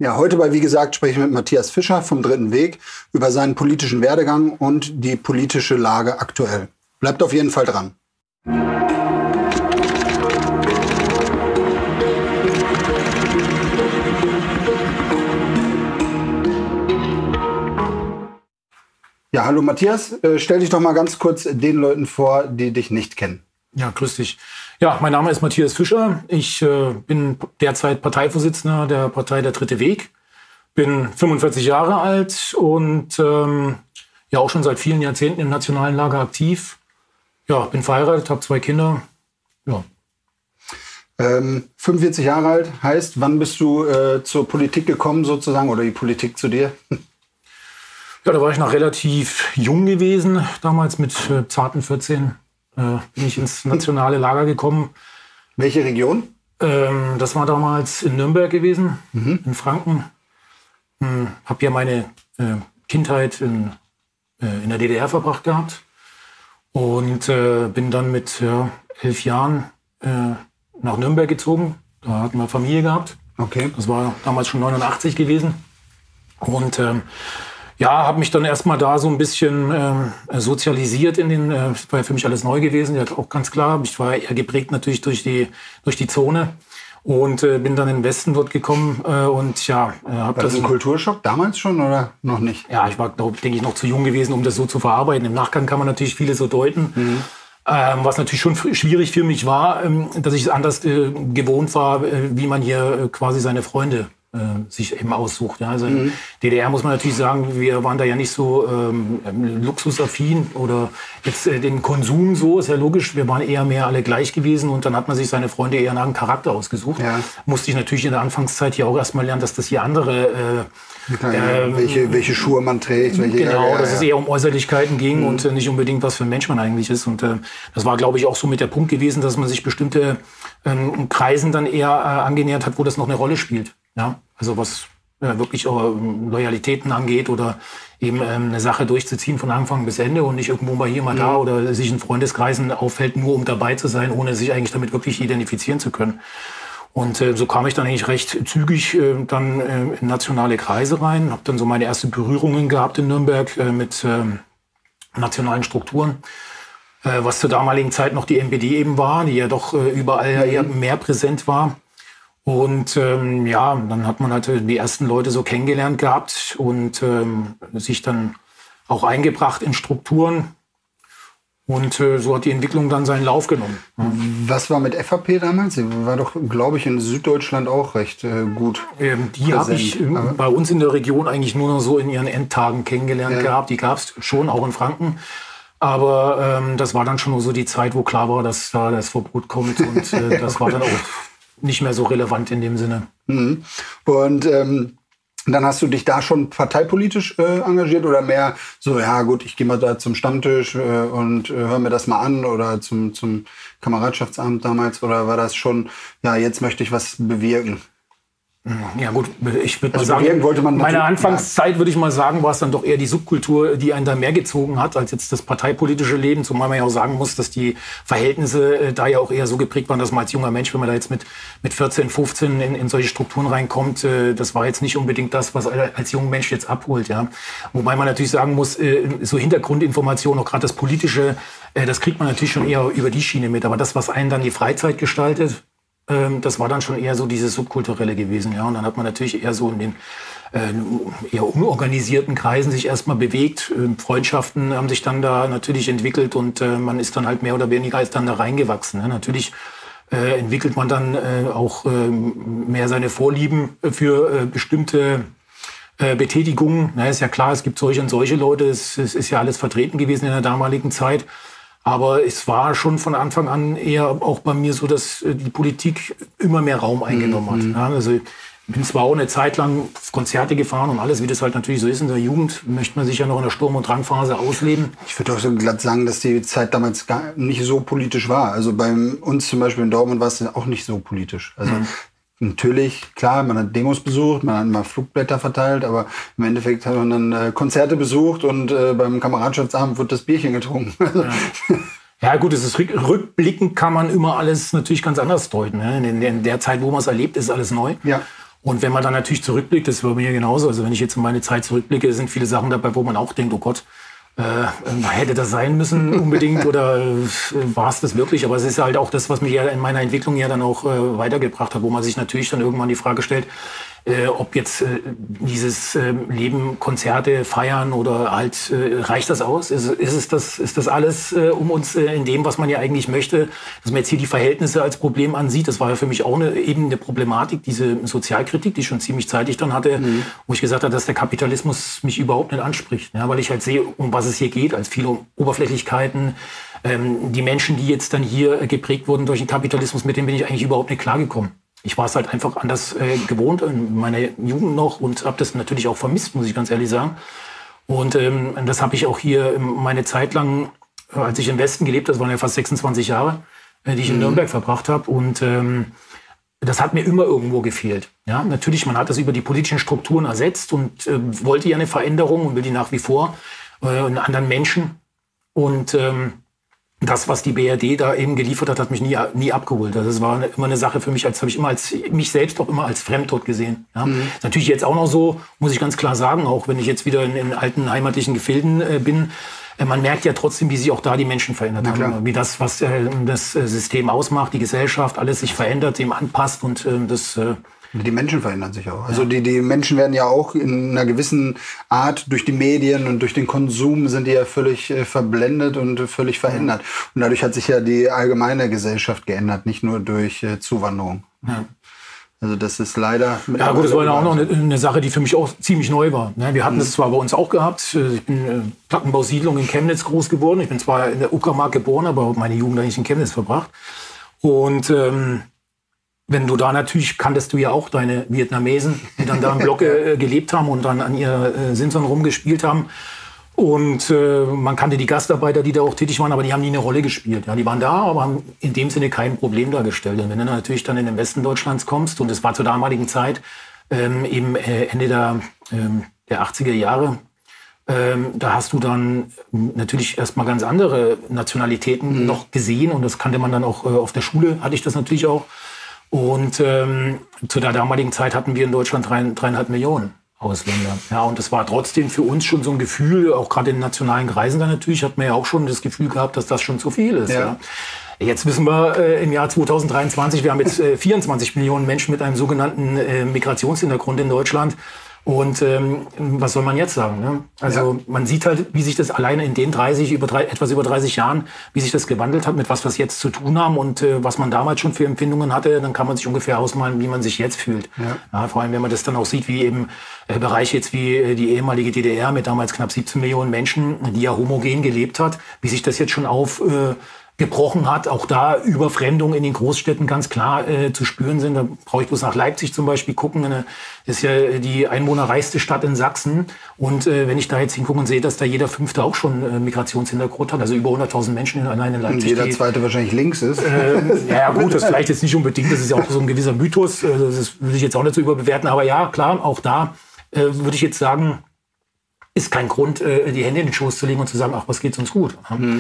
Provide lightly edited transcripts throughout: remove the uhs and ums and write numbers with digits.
Ja, heute wie gesagt, spreche ich mit Matthias Fischer vom Dritten Weg über seinen politischen Werdegang und die politische Lage aktuell. Bleibt auf jeden Fall dran. Ja, hallo Matthias, stell dich doch mal ganz kurz den Leuten vor, die dich nicht kennen. Ja, grüß dich. Ja, mein Name ist Matthias Fischer. Ich bin derzeit Parteivorsitzender der Partei Der Dritte Weg. Bin 45 Jahre alt und ja auch schon seit vielen Jahrzehnten im nationalen Lager aktiv. Ja, bin verheiratet, habe 2 Kinder. Ja. 45 Jahre alt heißt, wann bist du zur Politik gekommen sozusagen oder die Politik zu dir? Ja, da war ich noch relativ jung gewesen. Damals mit zarten 14 bin ich ins nationale Lager gekommen. Welche Region? Das war damals in Nürnberg gewesen, in Franken. Habe ja meine Kindheit in der DDR verbracht gehabt und bin dann mit 11 Jahren nach Nürnberg gezogen. Da hatten wir Familie gehabt. Okay. Das war damals schon 89 gewesen. Und ja, habe mich dann erstmal da so ein bisschen sozialisiert war ja für mich alles neu gewesen, ja auch ganz klar. Ich war eher geprägt natürlich durch die Zone und bin dann in den Westen dort gekommen und ja, habe das ein Kulturschock damals schon oder noch nicht? Ja, ich war, denke ich, noch zu jung gewesen, um das so zu verarbeiten. Im Nachgang kann man natürlich vieles so deuten. Was natürlich schon schwierig für mich war, dass ich es anders gewohnt war, wie man hier quasi seine Freunde sich eben aussucht. Ja. Also DDR muss man natürlich sagen, wir waren da ja nicht so luxusaffin oder jetzt den Konsum so, ist ja logisch, wir waren eher mehr alle gleich gewesen und dann hat man sich seine Freunde eher nach dem Charakter ausgesucht. Ja. Musste ich natürlich in der Anfangszeit hier auch erstmal lernen, dass das hier andere welche Schuhe man trägt. Genau, dass es eher um Äußerlichkeiten ging und nicht unbedingt, was für ein Mensch man eigentlich ist. Und das war, glaube ich, auch so mit der Punkt gewesen, dass man sich bestimmte Kreisen dann eher angenähert hat, wo das noch eine Rolle spielt. Ja, also was wirklich Loyalitäten angeht oder eben eine Sache durchzuziehen von Anfang bis Ende und nicht irgendwo mal hier, mal da oder sich in Freundeskreisen aufhält, nur um dabei zu sein, ohne sich eigentlich damit wirklich identifizieren zu können. Und so kam ich dann eigentlich recht zügig dann in nationale Kreise rein, habe dann so meine ersten Berührungen gehabt in Nürnberg mit nationalen Strukturen, was zur damaligen Zeit noch die NPD eben war, die ja doch überall eher mehr präsent war. Und ja, dann hat man halt die ersten Leute so kennengelernt gehabt und sich dann auch eingebracht in Strukturen. Und so hat die Entwicklung dann seinen Lauf genommen. Was war mit FAP damals? Sie war doch, glaube ich, in Süddeutschland auch recht gut. Die habe ich bei uns in der Region eigentlich nur noch so in ihren Endtagen kennengelernt gehabt. Die gab es schon, auch in Franken. Aber das war dann schon so die Zeit, wo klar war, dass da das Verbot kommt. Und das war dann auch nicht mehr so relevant in dem Sinne. Und dann hast du dich da schon parteipolitisch engagiert oder mehr so, ja gut, ich gehe mal da zum Stammtisch und höre mir das mal an oder zum Kameradschaftsamt damals, oder war das schon, ja, jetzt möchte ich was bewirken? Ja gut, ich würde mal sagen, meine Anfangszeit, würde ich mal sagen, war es dann doch eher die Subkultur, die einen da mehr gezogen hat, als jetzt das parteipolitische Leben. Zumal man ja auch sagen muss, dass die Verhältnisse da ja auch eher so geprägt waren, dass man als junger Mensch, wenn man da jetzt mit 14, 15 in solche Strukturen reinkommt, das war jetzt nicht unbedingt das, was als junger Mensch jetzt abholt. Ja. Wobei man natürlich sagen muss, so Hintergrundinformationen, auch gerade das Politische, das kriegt man natürlich schon eher über die Schiene mit. Aber das, was einen dann die Freizeit gestaltet, das war dann schon eher so dieses Subkulturelle gewesen, ja. Und dann hat man natürlich eher so in den eher unorganisierten Kreisen sich erstmal bewegt. Freundschaften haben sich dann da natürlich entwickelt und man ist dann halt mehr oder weniger als dann da reingewachsen. Ne? Natürlich entwickelt man dann auch mehr seine Vorlieben für bestimmte Betätigungen. Na, ist ja klar, es gibt solche und solche Leute. Es ist ja alles vertreten gewesen in der damaligen Zeit. Aber es war schon von Anfang an eher auch bei mir so, dass die Politik immer mehr Raum eingenommen hat. Ja, also ich bin zwar auch eine Zeit lang auf Konzerte gefahren und alles, wie das halt natürlich so ist in der Jugend, möchte man sich ja noch in der Sturm- und Drangphase ausleben. Ich würde auch so glatt sagen, dass die Zeit damals gar nicht so politisch war. Also bei uns zum Beispiel in Dortmund war es auch nicht so politisch. Also natürlich, klar, man hat Demos besucht, man hat mal Flugblätter verteilt, aber im Endeffekt hat man dann Konzerte besucht und beim Kameradschaftsabend wurde das Bierchen getrunken. Ja gut, es ist rückblickend kann man immer alles natürlich ganz anders deuten. Ne? In der Zeit, wo man es erlebt, ist alles neu. Ja. Und wenn man dann natürlich zurückblickt, das war bei mir genauso. Also wenn ich jetzt in meine Zeit zurückblicke, sind viele Sachen dabei, wo man auch denkt, oh Gott, hätte das sein müssen unbedingt oder war es das wirklich? Aber es ist halt auch das, was mich ja in meiner Entwicklung ja dann auch weitergebracht hat, wo man sich natürlich dann irgendwann die Frage stellt, ob jetzt dieses Leben, Konzerte, Feiern oder halt, reicht das aus? Ist das alles um uns in dem, was man ja eigentlich möchte, dass man jetzt hier die Verhältnisse als Problem ansieht? Das war ja für mich auch eben eine Problematik, diese Sozialkritik, die ich schon ziemlich zeitig dann hatte, wo ich gesagt habe, dass der Kapitalismus mich überhaupt nicht anspricht. Ja, weil ich halt sehe, um was es hier geht, als viele Oberflächlichkeiten. Die Menschen, die jetzt dann hier geprägt wurden durch den Kapitalismus, mit denen bin ich eigentlich überhaupt nicht klargekommen. Ich war es halt einfach anders gewohnt in meiner Jugend noch und habe das natürlich auch vermisst, muss ich ganz ehrlich sagen. Und das habe ich auch hier meine Zeit lang, als ich im Westen gelebt habe, das waren ja fast 26 Jahre, die ich in Nürnberg verbracht habe. Und das hat mir immer irgendwo gefehlt. Ja, natürlich, man hat das über die politischen Strukturen ersetzt und wollte ja eine Veränderung und will die nach wie vor in anderen Menschen. Und das, was die BRD da eben geliefert hat, hat mich nie abgeholt. Also das war immer eine Sache für mich, habe ich immer als mich selbst auch immer als Fremdtod gesehen. Ja. Natürlich jetzt auch noch so, muss ich ganz klar sagen, auch wenn ich jetzt wieder in alten heimatlichen Gefilden bin, man merkt ja trotzdem, wie sich auch da die Menschen verändert haben. Wie das, was das System ausmacht, die Gesellschaft, alles sich verändert, dem anpasst und die Menschen verändern sich auch. Also die Menschen werden ja auch in einer gewissen Art durch die Medien und durch den Konsum sind die ja völlig verblendet und völlig verändert. Und dadurch hat sich ja die allgemeine Gesellschaft geändert, nicht nur durch Zuwanderung. Ja. Also das ist leider... Ja gut, das war ja auch noch eine Sache, die für mich auch ziemlich neu war. Wir hatten das zwar bei uns auch gehabt. Ich bin Plattenbausiedlung in Chemnitz groß geworden. Ich bin zwar in der Uckermark geboren, aber habe meine Jugend eigentlich in Chemnitz verbracht. Und wenn du da natürlich, kanntest du ja auch deine Vietnamesen, die dann da im Block gelebt haben und dann an ihr Simson rumgespielt haben. Und man kannte die Gastarbeiter, die da auch tätig waren, aber die haben nie eine Rolle gespielt. Ja, die waren da, aber haben in dem Sinne kein Problem dargestellt. Und wenn du dann natürlich dann in den Westen Deutschlands kommst, und es war zur damaligen Zeit, eben Ende der 80er Jahre, da hast du dann natürlich erstmal ganz andere Nationalitäten noch gesehen. Und das kannte man dann auch auf der Schule, hatte ich das natürlich auch. Und zu der damaligen Zeit hatten wir in Deutschland 3,5 Millionen Ausländer. Ja, und das war trotzdem für uns schon so ein Gefühl, auch gerade in nationalen Kreisen dann natürlich, hat man ja auch schon das Gefühl gehabt, dass das schon zu viel ist. Ja. Jetzt wissen wir im Jahr 2023, wir haben jetzt 24 Millionen Menschen mit einem sogenannten Migrationshintergrund in Deutschland. Und was soll man jetzt sagen? Ne? Also man sieht halt, wie sich das alleine in den etwas über 30 Jahren, wie sich das gewandelt hat, mit was wir jetzt zu tun haben und was man damals schon für Empfindungen hatte, dann kann man sich ungefähr ausmalen, wie man sich jetzt fühlt. Ja, vor allem, wenn man das dann auch sieht, wie eben Bereiche jetzt wie die ehemalige DDR mit damals knapp 17 Millionen Menschen, die ja homogen gelebt hat, wie sich das jetzt schon gebrochen hat, auch da Überfremdung in den Großstädten ganz klar zu spüren sind. Da brauche ich bloß nach Leipzig zum Beispiel gucken. Das ist ja die einwohnerreichste Stadt in Sachsen. Und wenn ich da jetzt hingucke und sehe, dass da jeder Fünfte auch schon Migrationshintergrund hat, also über 100.000 Menschen allein in Leipzig. Und jeder Zweite wahrscheinlich links ist. Ja gut, das vielleicht jetzt nicht unbedingt. Das ist ja auch so ein gewisser Mythos. Das würde ich jetzt auch nicht so überbewerten. Aber ja, klar, auch da würde ich jetzt sagen, ist kein Grund, die Hände in den Schoß zu legen und zu sagen, ach, was geht's uns gut.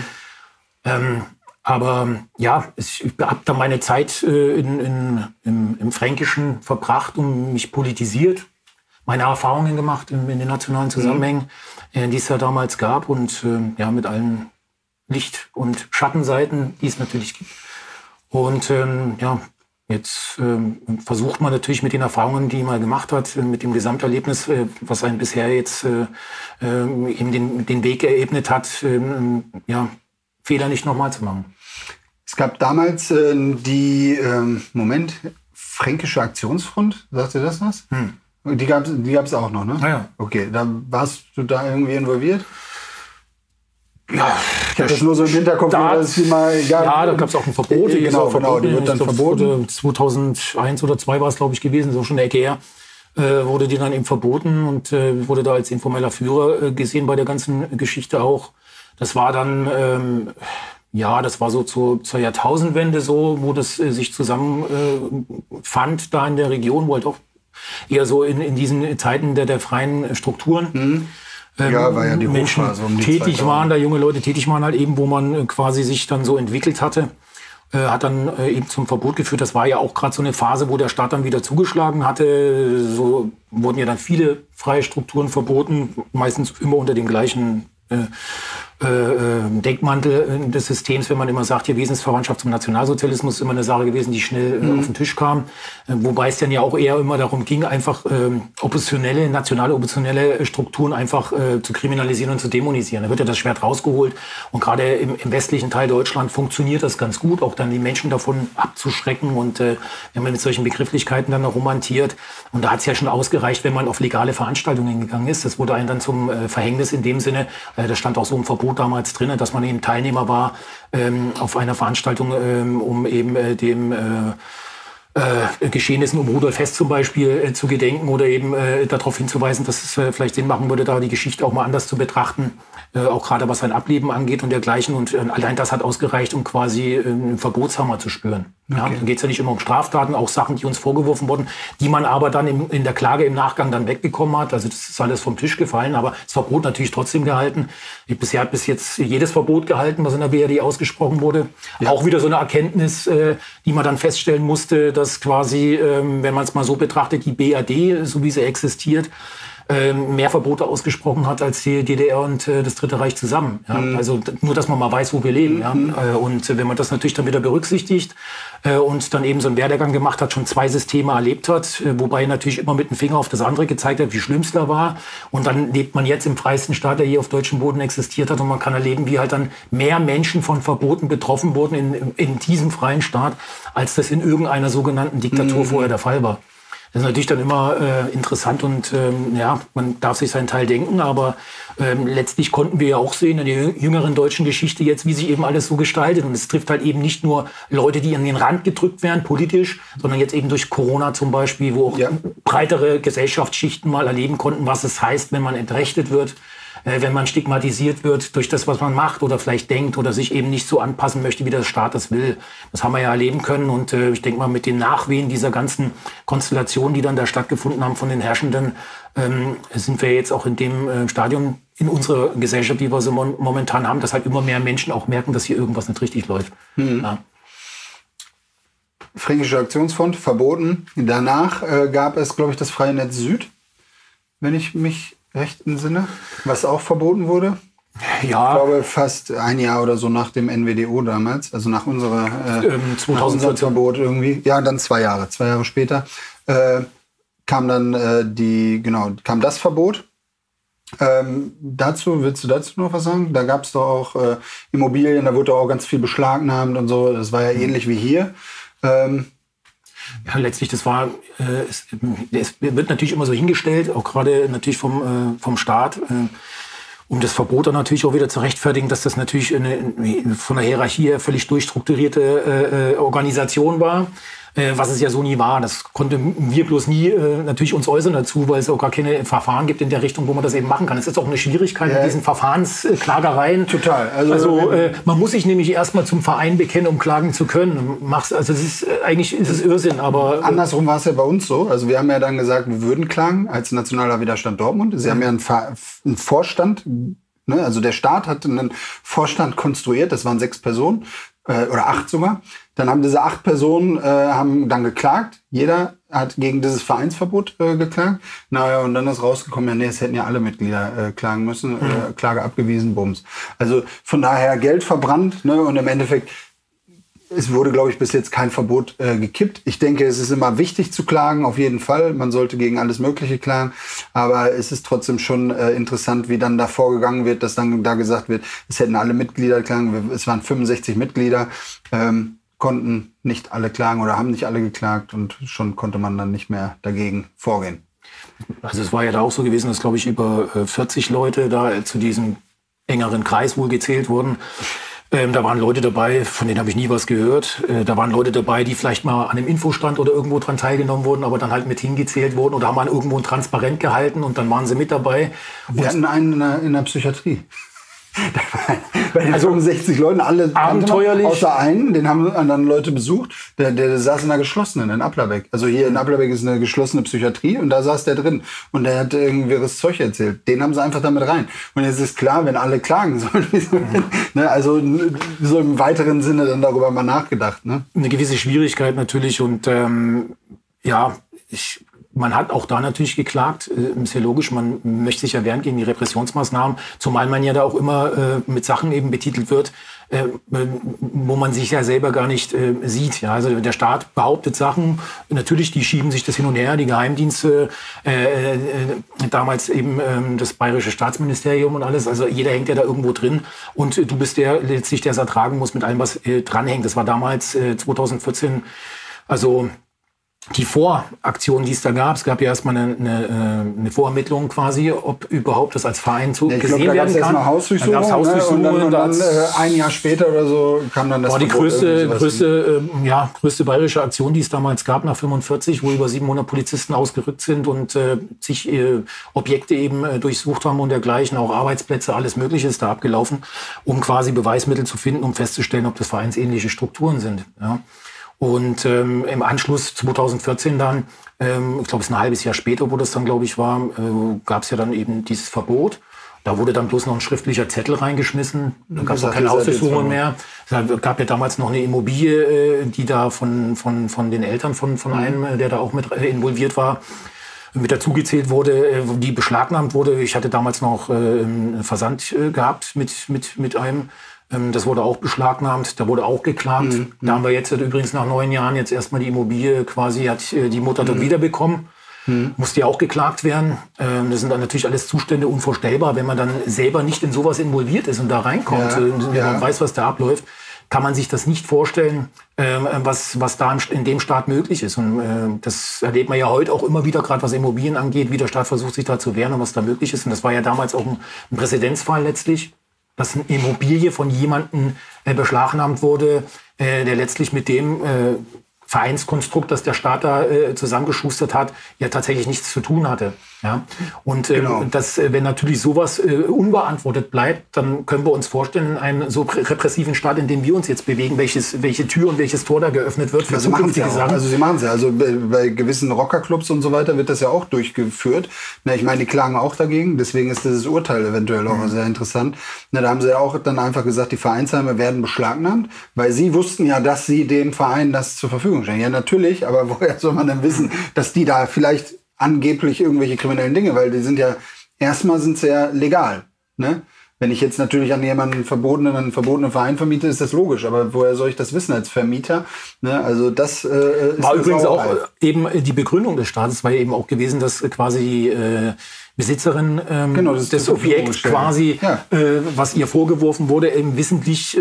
Aber ja, ich habe da meine Zeit im Fränkischen verbracht und mich politisiert, meine Erfahrungen gemacht in den nationalen Zusammenhängen, die es ja damals gab und mit allen Licht- und Schattenseiten, die es natürlich gibt. Und jetzt versucht man natürlich mit den Erfahrungen, die man gemacht hat, mit dem Gesamterlebnis, was einen bisher jetzt eben den Weg geebnet hat, Fehler nicht nochmal zu machen. Es gab damals die Fränkische Aktionsfront, sagt ihr das was? Die gab's auch noch, ne? Ja. Okay, da warst du da irgendwie involviert? Ja, ich habe das nur so im Hinterkopf, dass die mal gab. Ja, da gab es auch ein Verbot. Genau, die wird dann verboten. 2001 oder 2002 war es, glaube ich, gewesen, so schon eine Ecke her. Wurde die dann eben verboten und wurde da als informeller Führer gesehen bei der ganzen Geschichte auch. Das war dann, das war so zur Jahrtausendwende so, wo das sich zusammenfand da in der Region, wo halt auch eher so in diesen Zeiten der freien Strukturen war ja die Menschen Hochphase um die tätig 2000. waren, da junge Leute tätig waren halt eben, wo man quasi sich dann so entwickelt hatte. hat dann eben zum Verbot geführt. Das war ja auch gerade so eine Phase, wo der Staat dann wieder zugeschlagen hatte. So wurden ja dann viele freie Strukturen verboten, meistens immer unter dem gleichen Deckmantel des Systems, wenn man immer sagt, hier Wesensverwandtschaft zum Nationalsozialismus ist immer eine Sache gewesen, die schnell auf den Tisch kam. Wobei es dann ja auch eher immer darum ging, einfach nationale oppositionelle Strukturen einfach zu kriminalisieren und zu dämonisieren. Da wird ja das Schwert rausgeholt. Und gerade im westlichen Teil Deutschland funktioniert das ganz gut, auch dann die Menschen davon abzuschrecken. Und wenn man mit solchen Begrifflichkeiten dann noch romantiert. Und da hat es ja schon ausgereicht, wenn man auf legale Veranstaltungen gegangen ist. Das wurde einem dann zum Verhängnis in dem Sinne, das stand auch so im Verbot damals drin, dass man eben Teilnehmer war auf einer Veranstaltung, um eben dem Geschehnissen um Rudolf Hess zum Beispiel zu gedenken oder eben darauf hinzuweisen, dass es vielleicht Sinn machen würde, da die Geschichte auch mal anders zu betrachten, auch gerade was sein Ableben angeht und dergleichen. Und allein das hat ausgereicht, um quasi einen Verbotshammer zu spüren. Ja, okay. Da geht es ja nicht immer um Straftaten, auch Sachen, die uns vorgeworfen wurden, die man aber dann in der Klage im Nachgang dann wegbekommen hat. Also das ist alles vom Tisch gefallen, aber das Verbot natürlich trotzdem gehalten. Bisher hat bis jetzt jedes Verbot gehalten, was in der BRD ausgesprochen wurde. Ja. Auch wieder so eine Erkenntnis, die man dann feststellen musste, dass quasi, wenn man es mal so betrachtet, die BRD, so wie sie existiert, mehr Verbote ausgesprochen hat als die DDR und das Dritte Reich zusammen. Ja? Also nur, dass man mal weiß, wo wir leben. Ja? Und wenn man das natürlich dann wieder berücksichtigt und dann eben so einen Werdegang gemacht hat, schon 2 Systeme erlebt hat, wobei natürlich immer mit dem Finger auf das andere gezeigt hat, wie schlimm es da war. Und dann lebt man jetzt im freiesten Staat, der hier auf deutschem Boden existiert hat. Und man kann erleben, wie halt dann mehr Menschen von Verboten betroffen wurden in diesem freien Staat, als das in irgendeiner sogenannten Diktatur vorher der Fall war. Das ist natürlich dann immer interessant und ja, man darf sich seinen Teil denken, aber letztlich konnten wir ja auch sehen in der jüngeren deutschen Geschichte jetzt, wie sich eben alles so gestaltet. Und es trifft halt eben nicht nur Leute, die an den Rand gedrückt werden, politisch, sondern jetzt eben durch Corona zum Beispiel, wo auch breitere Gesellschaftsschichten mal erleben konnten, was es heißt, wenn man entrechtet wird, wenn man stigmatisiert wird durch das, was man macht oder vielleicht denkt oder sich eben nicht so anpassen möchte, wie der Staat das will. Das haben wir ja erleben können und ich denke mal, mit den Nachwehen dieser ganzen Konstellationen, die dann da stattgefunden haben von den Herrschenden, sind wir jetzt auch in dem Stadium in unserer Gesellschaft, die wir so momentan haben, dass halt immer mehr Menschen auch merken, dass hier irgendwas nicht richtig läuft. Ja. Fränkischer Aktionsfonds, verboten. Danach gab es, glaube ich, das Freie Netz Süd, wenn ich mich recht entsinne, was auch verboten wurde. Ja. Ich glaube, fast ein Jahr oder so nach dem NWDO damals, also nach unserem Verbot irgendwie. Ja, dann 2 Jahre. 2 Jahre später kam dann kam das Verbot. Willst du dazu noch was sagen? Da gab es doch auch Immobilien, da wurde auch ganz viel beschlagnahmt und so. Das war ja ähnlich wie hier. Ja, letztlich, das war, es wird natürlich immer so hingestellt, auch gerade natürlich vom Staat, um das Verbot dann natürlich auch wieder zu rechtfertigen, dass das natürlich von der Hierarchie her völlig durchstrukturierte Organisation war. Was es ja so nie war. Das konnten wir bloß nie natürlich uns äußern dazu, weil es auch gar keine Verfahren gibt in der Richtung, wo man das eben machen kann. Es ist auch eine Schwierigkeit mit diesen Verfahrensklagereien. Total. Also man muss sich nämlich erstmal zum Verein bekennen, um klagen zu können. Eigentlich ist es Irrsinn, aber... Andersrum war es ja bei uns so. Also wir haben ja dann gesagt, wir würden klagen als Nationaler Widerstand Dortmund. Sie haben ja einen Vorstand, ne? Also der Staat hat einen Vorstand konstruiert, das waren 6 Personen. Oder 8 sogar. Dann haben diese 8 Personen haben dann geklagt. Jeder hat gegen dieses Vereinsverbot geklagt. Naja, und dann ist rausgekommen, es hätten ja alle Mitglieder klagen müssen. Klage abgewiesen, Bums. Also von daher Geld verbrannt, ne? Und im Endeffekt, es wurde, glaube ich, bis jetzt kein Verbot gekippt. Ich denke, es ist immer wichtig zu klagen, auf jeden Fall. Man sollte gegen alles Mögliche klagen. Aber es ist trotzdem schon interessant, wie dann da vorgegangen wird, dass dann da gesagt wird, es hätten alle Mitglieder klagen. Es waren 65 Mitglieder, konnten nicht alle klagen oder haben nicht alle geklagt. Und schon konnte man dann nicht mehr dagegen vorgehen. Also es war ja da auch so gewesen, dass, glaube ich, über 40 Leute da zu diesem engeren Kreis wohl gezählt wurden. Da waren Leute dabei, von denen habe ich nie was gehört. Da waren Leute dabei, die vielleicht mal an einem Infostand oder irgendwo dran teilgenommen wurden, aber dann halt mit hingezählt wurden oder haben an irgendwo ein Transparent gehalten und dann waren sie mit dabei. Wir hatten einen in der Psychiatrie. Bei den 65 Leuten, alle abenteuerlich. Außer einen, den haben anderen Leute besucht, der saß in einer geschlossenen, in Applerbeck. Also hier in Applerbeck ist eine geschlossene Psychiatrie und da saß der drin. Und der hat irgendwie wirres Zeug erzählt. Den haben sie einfach damit rein. Und jetzt ist klar, wenn alle klagen sollen, ne, also so im weiteren Sinne dann darüber mal nachgedacht. Ne? Eine gewisse Schwierigkeit natürlich und man hat auch da natürlich geklagt, ist ja logisch, man möchte sich ja wehren gegen die Repressionsmaßnahmen, zumal man ja da auch immer mit Sachen eben betitelt wird, wo man sich ja selber gar nicht sieht. Ja, also der Staat behauptet Sachen, natürlich, die schieben sich das hin und her, die Geheimdienste, damals eben das Bayerische Staatsministerium und alles, also jeder hängt ja da irgendwo drin und du bist der letztlich, der es ertragen muss mit allem, was dranhängt. Das war damals 2014, also die Voraktion, die es da gab, es gab ja erstmal eine Vorermittlung quasi, ob überhaupt das als Verein gesehen werden kann. Dann gab es Hausdurchsuchungen, und dann ein Jahr später oder so kam dann das. War die größte bayerische Aktion, die es damals gab nach 45, wo über 700 Polizisten ausgerückt sind und sich Objekte eben durchsucht haben und dergleichen, auch Arbeitsplätze, alles Mögliche ist da abgelaufen, um quasi Beweismittel zu finden, um festzustellen, ob das vereinsähnliche Strukturen sind. Ja. Und im Anschluss 2014 dann, ich glaube, es ist ein halbes Jahr später, wo das dann, glaube ich, war, gab es ja dann eben dieses Verbot. Da wurde dann bloß noch ein schriftlicher Zettel reingeschmissen. Da gab es auch keine Hausdurchsuchungen mehr. Es gab ja damals noch eine Immobilie, die da von den Eltern von einem, der da auch mit involviert war, mit dazugezählt wurde, die beschlagnahmt wurde. Ich hatte damals noch einen Versand gehabt mit einem. Das wurde auch beschlagnahmt, da wurde auch geklagt. Da haben wir jetzt übrigens nach 9 Jahren jetzt erstmal die Immobilie quasi, hat die Mutter dort wiederbekommen. Musste ja auch geklagt werden. Das sind dann natürlich alles Zustände unvorstellbar, wenn man dann selber nicht in sowas involviert ist und da reinkommt, und weiß, was da abläuft, kann man sich das nicht vorstellen, was da in dem Staat möglich ist. Und das erlebt man ja heute auch immer wieder, gerade was Immobilien angeht, wie der Staat versucht, sich da zu wehren und was da möglich ist. Und das war ja damals auch ein Präzedenzfall letztlich, dass eine Immobilie von jemandem beschlagnahmt wurde, der letztlich mit dem Vereinskonstrukt, das der Staat da zusammengeschustert hat, ja tatsächlich nichts zu tun hatte. Ja? Und wenn natürlich sowas unbeantwortet bleibt, dann können wir uns vorstellen, in einem so repressiven Staat, in dem wir uns jetzt bewegen, welche Tür und welches Tor da geöffnet wird für zukünftige Sachen. Also sie machen es ja. Also bei gewissen Rockerclubs und so weiter wird das ja auch durchgeführt. Na, ich meine, die klagen auch dagegen. Deswegen ist dieses Urteil eventuell auch sehr interessant. Na, da haben sie ja auch dann einfach gesagt, die Vereinsheime werden beschlagnahmt, weil sie wussten ja, dass sie dem Verein das zur Verfügung stellen. Ja, natürlich, aber woher soll man denn wissen, dass die da vielleicht angeblich irgendwelche kriminellen Dinge, weil die sind ja, erstmal sind sie ja legal, ne? Wenn ich jetzt natürlich an jemanden einen verbotenen Verein vermiete, ist das logisch, aber woher soll ich das wissen als Vermieter? Ne? Also das war übrigens auch eben die Begründung des Staates, war ja eben auch gewesen, dass quasi die Besitzerin des Objekts quasi, was ihr vorgeworfen wurde, eben wissentlich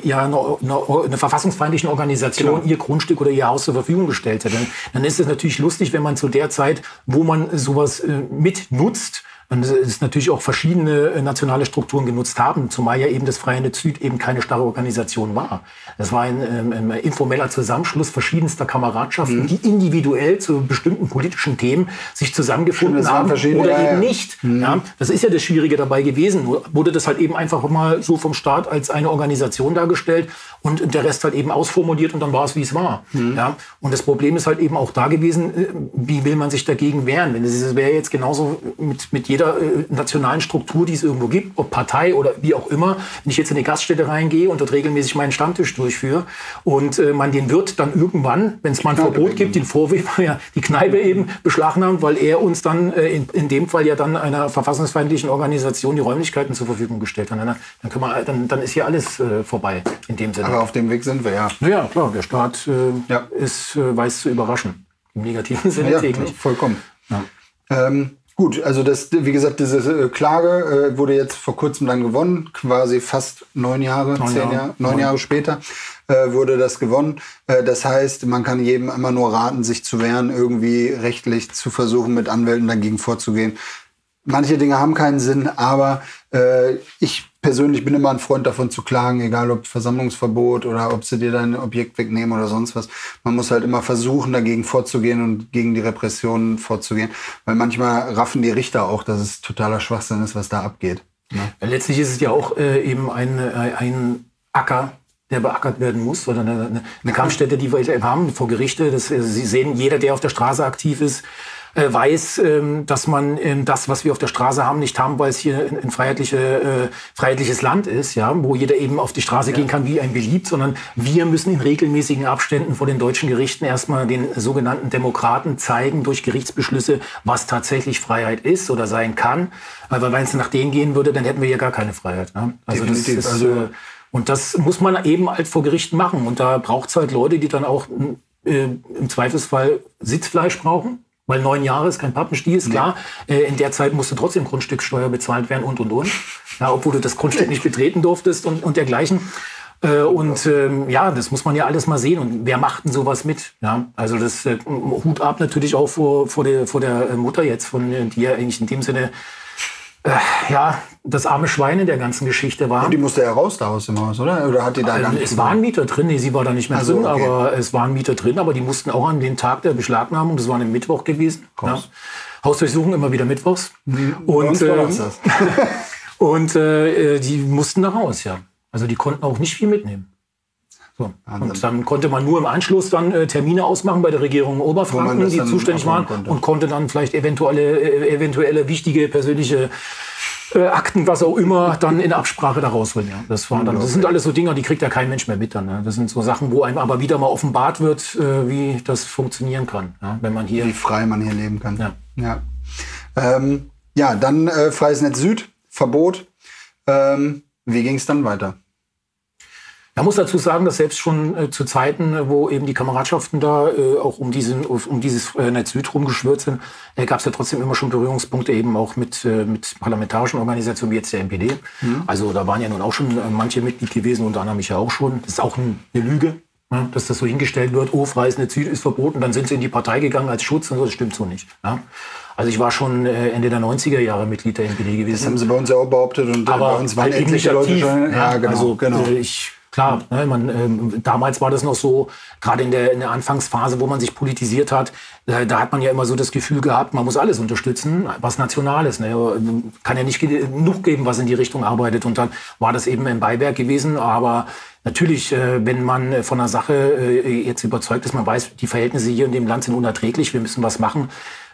eine verfassungsfeindliche Organisation ihr Grundstück oder ihr Haus zur Verfügung gestellt hat. Dann ist es natürlich lustig, wenn man zu der Zeit, wo man sowas mitnutzt, und es natürlich auch verschiedene nationale Strukturen genutzt haben, zumal ja eben das Freie Netz Süd eben keine starre Organisation war. Das war ein informeller Zusammenschluss verschiedenster Kameradschaften, die individuell zu bestimmten politischen Themen sich zusammengefunden haben oder eben nicht. Ja, das ist ja das Schwierige dabei gewesen. Nur wurde das halt eben einfach mal so vom Staat als eine Organisation dargestellt und der Rest halt eben ausformuliert und dann war es, wie es war. Ja, und das Problem ist halt eben auch da gewesen, wie will man sich dagegen wehren? Wenn es wäre jetzt genauso mit jeder nationalen Struktur, die es irgendwo gibt, ob Partei oder wie auch immer, wenn ich jetzt in eine Gaststätte reingehe und dort regelmäßig meinen Stammtisch durchführe und man den Wirt dann irgendwann, wenn es mal ein Verbot gibt, den Vorwurf, ja, die Kneipe eben beschlagnahmt, weil er uns dann in dem Fall ja dann einer verfassungsfeindlichen Organisation die Räumlichkeiten zur Verfügung gestellt hat. Dann ist hier alles vorbei in dem Sinne. Aber auf dem Weg sind wir, ja. Ja, klar, der Staat weiß zu überraschen. Im negativen Sinne täglich. Ja, vollkommen. Ja. Gut, also wie gesagt, diese Klage wurde jetzt vor kurzem dann gewonnen, quasi fast 9 Jahre später wurde das gewonnen. Das heißt, man kann jedem immer nur raten, sich zu wehren, irgendwie rechtlich zu versuchen, mit Anwälten dagegen vorzugehen. Manche Dinge haben keinen Sinn, aber ich persönlich bin immer ein Freund davon zu klagen, egal ob Versammlungsverbot oder ob sie dir dein Objekt wegnehmen oder sonst was. Man muss halt immer versuchen, dagegen vorzugehen und gegen die Repressionen vorzugehen. Weil manchmal raffen die Richter auch, dass es totaler Schwachsinn ist, was da abgeht. Ja. Letztlich ist es ja auch eben ein Acker, der beackert werden muss, oder eine Kampfstätte, die wir haben vor Gerichte. Sie sehen, jeder, der auf der Straße aktiv ist, weiß, dass man das, was wir auf der Straße haben, nicht haben, weil es hier ein freiheitliches Land ist, ja, wo jeder eben auf die Straße gehen kann, wie einem beliebt, sondern wir müssen in regelmäßigen Abständen vor den deutschen Gerichten erstmal den sogenannten Demokraten zeigen durch Gerichtsbeschlüsse, was tatsächlich Freiheit ist oder sein kann. Weil wenn es nach denen gehen würde, dann hätten wir ja gar keine Freiheit. Ne? Also das ist, und das muss man eben halt vor Gerichten machen. Und da braucht es halt Leute, die dann auch im Zweifelsfall Sitzfleisch brauchen. Weil 9 Jahre ist kein Pappenstiel, ist klar. In der Zeit musste trotzdem Grundstückssteuer bezahlt werden und. Ja, obwohl du das Grundstück nicht betreten durftest und dergleichen. Das muss man ja alles mal sehen. Und wer macht denn sowas mit? Ja, also das Hut ab natürlich auch vor der Mutter jetzt, die ja eigentlich in dem Sinne das arme Schwein in der ganzen Geschichte war. Und die musste ja raus da aus dem Haus, oder? Oder hat die da gar nicht? Es waren Mieter drin, nee, sie war da nicht mehr drin, okay. Aber es waren Mieter drin, aber die mussten auch an den Tag der Beschlagnahmung, das war ein Mittwoch gewesen. Ja. Hausdurchsuchung immer wieder mittwochs. Und die mussten da raus, ja. Also die konnten auch nicht viel mitnehmen. So. Und dann konnte man nur im Anschluss dann Termine ausmachen bei der Regierung Oberfranken, die zuständig waren, und konnte dann vielleicht eventuelle wichtige persönliche Akten, was auch immer, dann in Absprache da rausholen. Ja. Das sind alles so Dinge, die kriegt ja kein Mensch mehr mit dann. Ne? Das sind so Sachen, wo einem aber wieder mal offenbart wird, wie das funktionieren kann, ja? Wenn man hier, wie frei man hier leben kann. Ja, dann Freies Netz Süd, Verbot. Wie ging es dann weiter? Man muss dazu sagen, dass selbst schon zu Zeiten, wo eben die Kameradschaften da auch um dieses Netz Süd rumgeschwört sind, gab es ja trotzdem immer schon Berührungspunkte eben auch mit parlamentarischen Organisationen wie jetzt der NPD. Also da waren ja nun auch schon manche Mitglied gewesen, unter anderem ich ja auch schon. Das ist auch eine Lüge, ne, dass das so hingestellt wird, Freies Netz Süd ist verboten, dann sind sie in die Partei gegangen als Schutz und so, das stimmt so nicht. Ja. Also ich war schon Ende der 90er Jahre Mitglied der NPD gewesen. Das haben sie bei uns ja auch behauptet und aber bei uns waren halt etliche Leute schon. Ja, genau. Klar, ne, damals war das noch so, gerade in der Anfangsphase, wo man sich politisiert hat, da hat man ja immer so das Gefühl gehabt, man muss alles unterstützen, was national ist. Ne? Kann ja nicht genug geben, was in die Richtung arbeitet. Und dann war das eben ein Beiwerk gewesen. Aber natürlich, wenn man von einer Sache jetzt überzeugt ist, man weiß, die Verhältnisse hier in dem Land sind unerträglich, wir müssen was machen.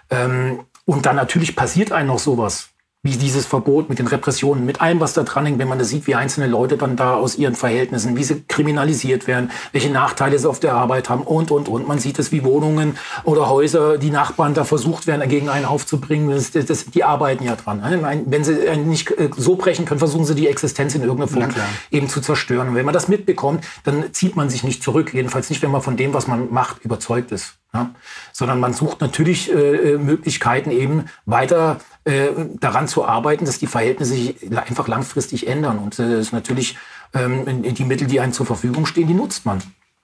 Und dann natürlich passiert einem noch sowas. Wie dieses Verbot mit den Repressionen, mit allem, was da dran hängt, wenn man das sieht, wie einzelne Leute dann da aus ihren Verhältnissen, wie sie kriminalisiert werden, welche Nachteile sie auf der Arbeit haben und. Man sieht es, wie Wohnungen oder Häuser, die Nachbarn da versucht werden, dagegen einen aufzubringen. Die arbeiten ja dran. Wenn sie nicht so brechen können, versuchen sie die Existenz in irgendeiner Form eben zu zerstören. Und wenn man das mitbekommt, dann zieht man sich nicht zurück. Jedenfalls nicht, wenn man von dem, was man macht, überzeugt ist. Ja? Sondern man sucht natürlich Möglichkeiten eben weiter daran zu arbeiten, dass die Verhältnisse sich einfach langfristig ändern. Und das ist natürlich die Mittel, die einem zur Verfügung stehen, die nutzt man.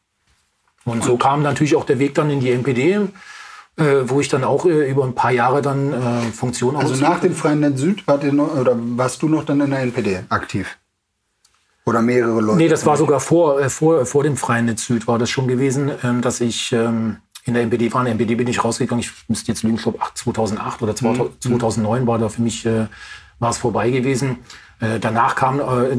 Und so kam natürlich auch der Weg dann in die NPD, wo ich dann auch über ein paar Jahre dann Funktion Also nach dem Freien Netz Süd warst du noch dann in der NPD aktiv? Oder mehrere Leute? Nee, das war sogar vor dem Freien Netz Süd war das schon gewesen, dass ich in der NPD war. In der NPD bin ich rausgegangen, ich müsste jetzt lügen, ich glaube 2008 oder 2009 war da für mich, war es vorbei gewesen. Danach kamen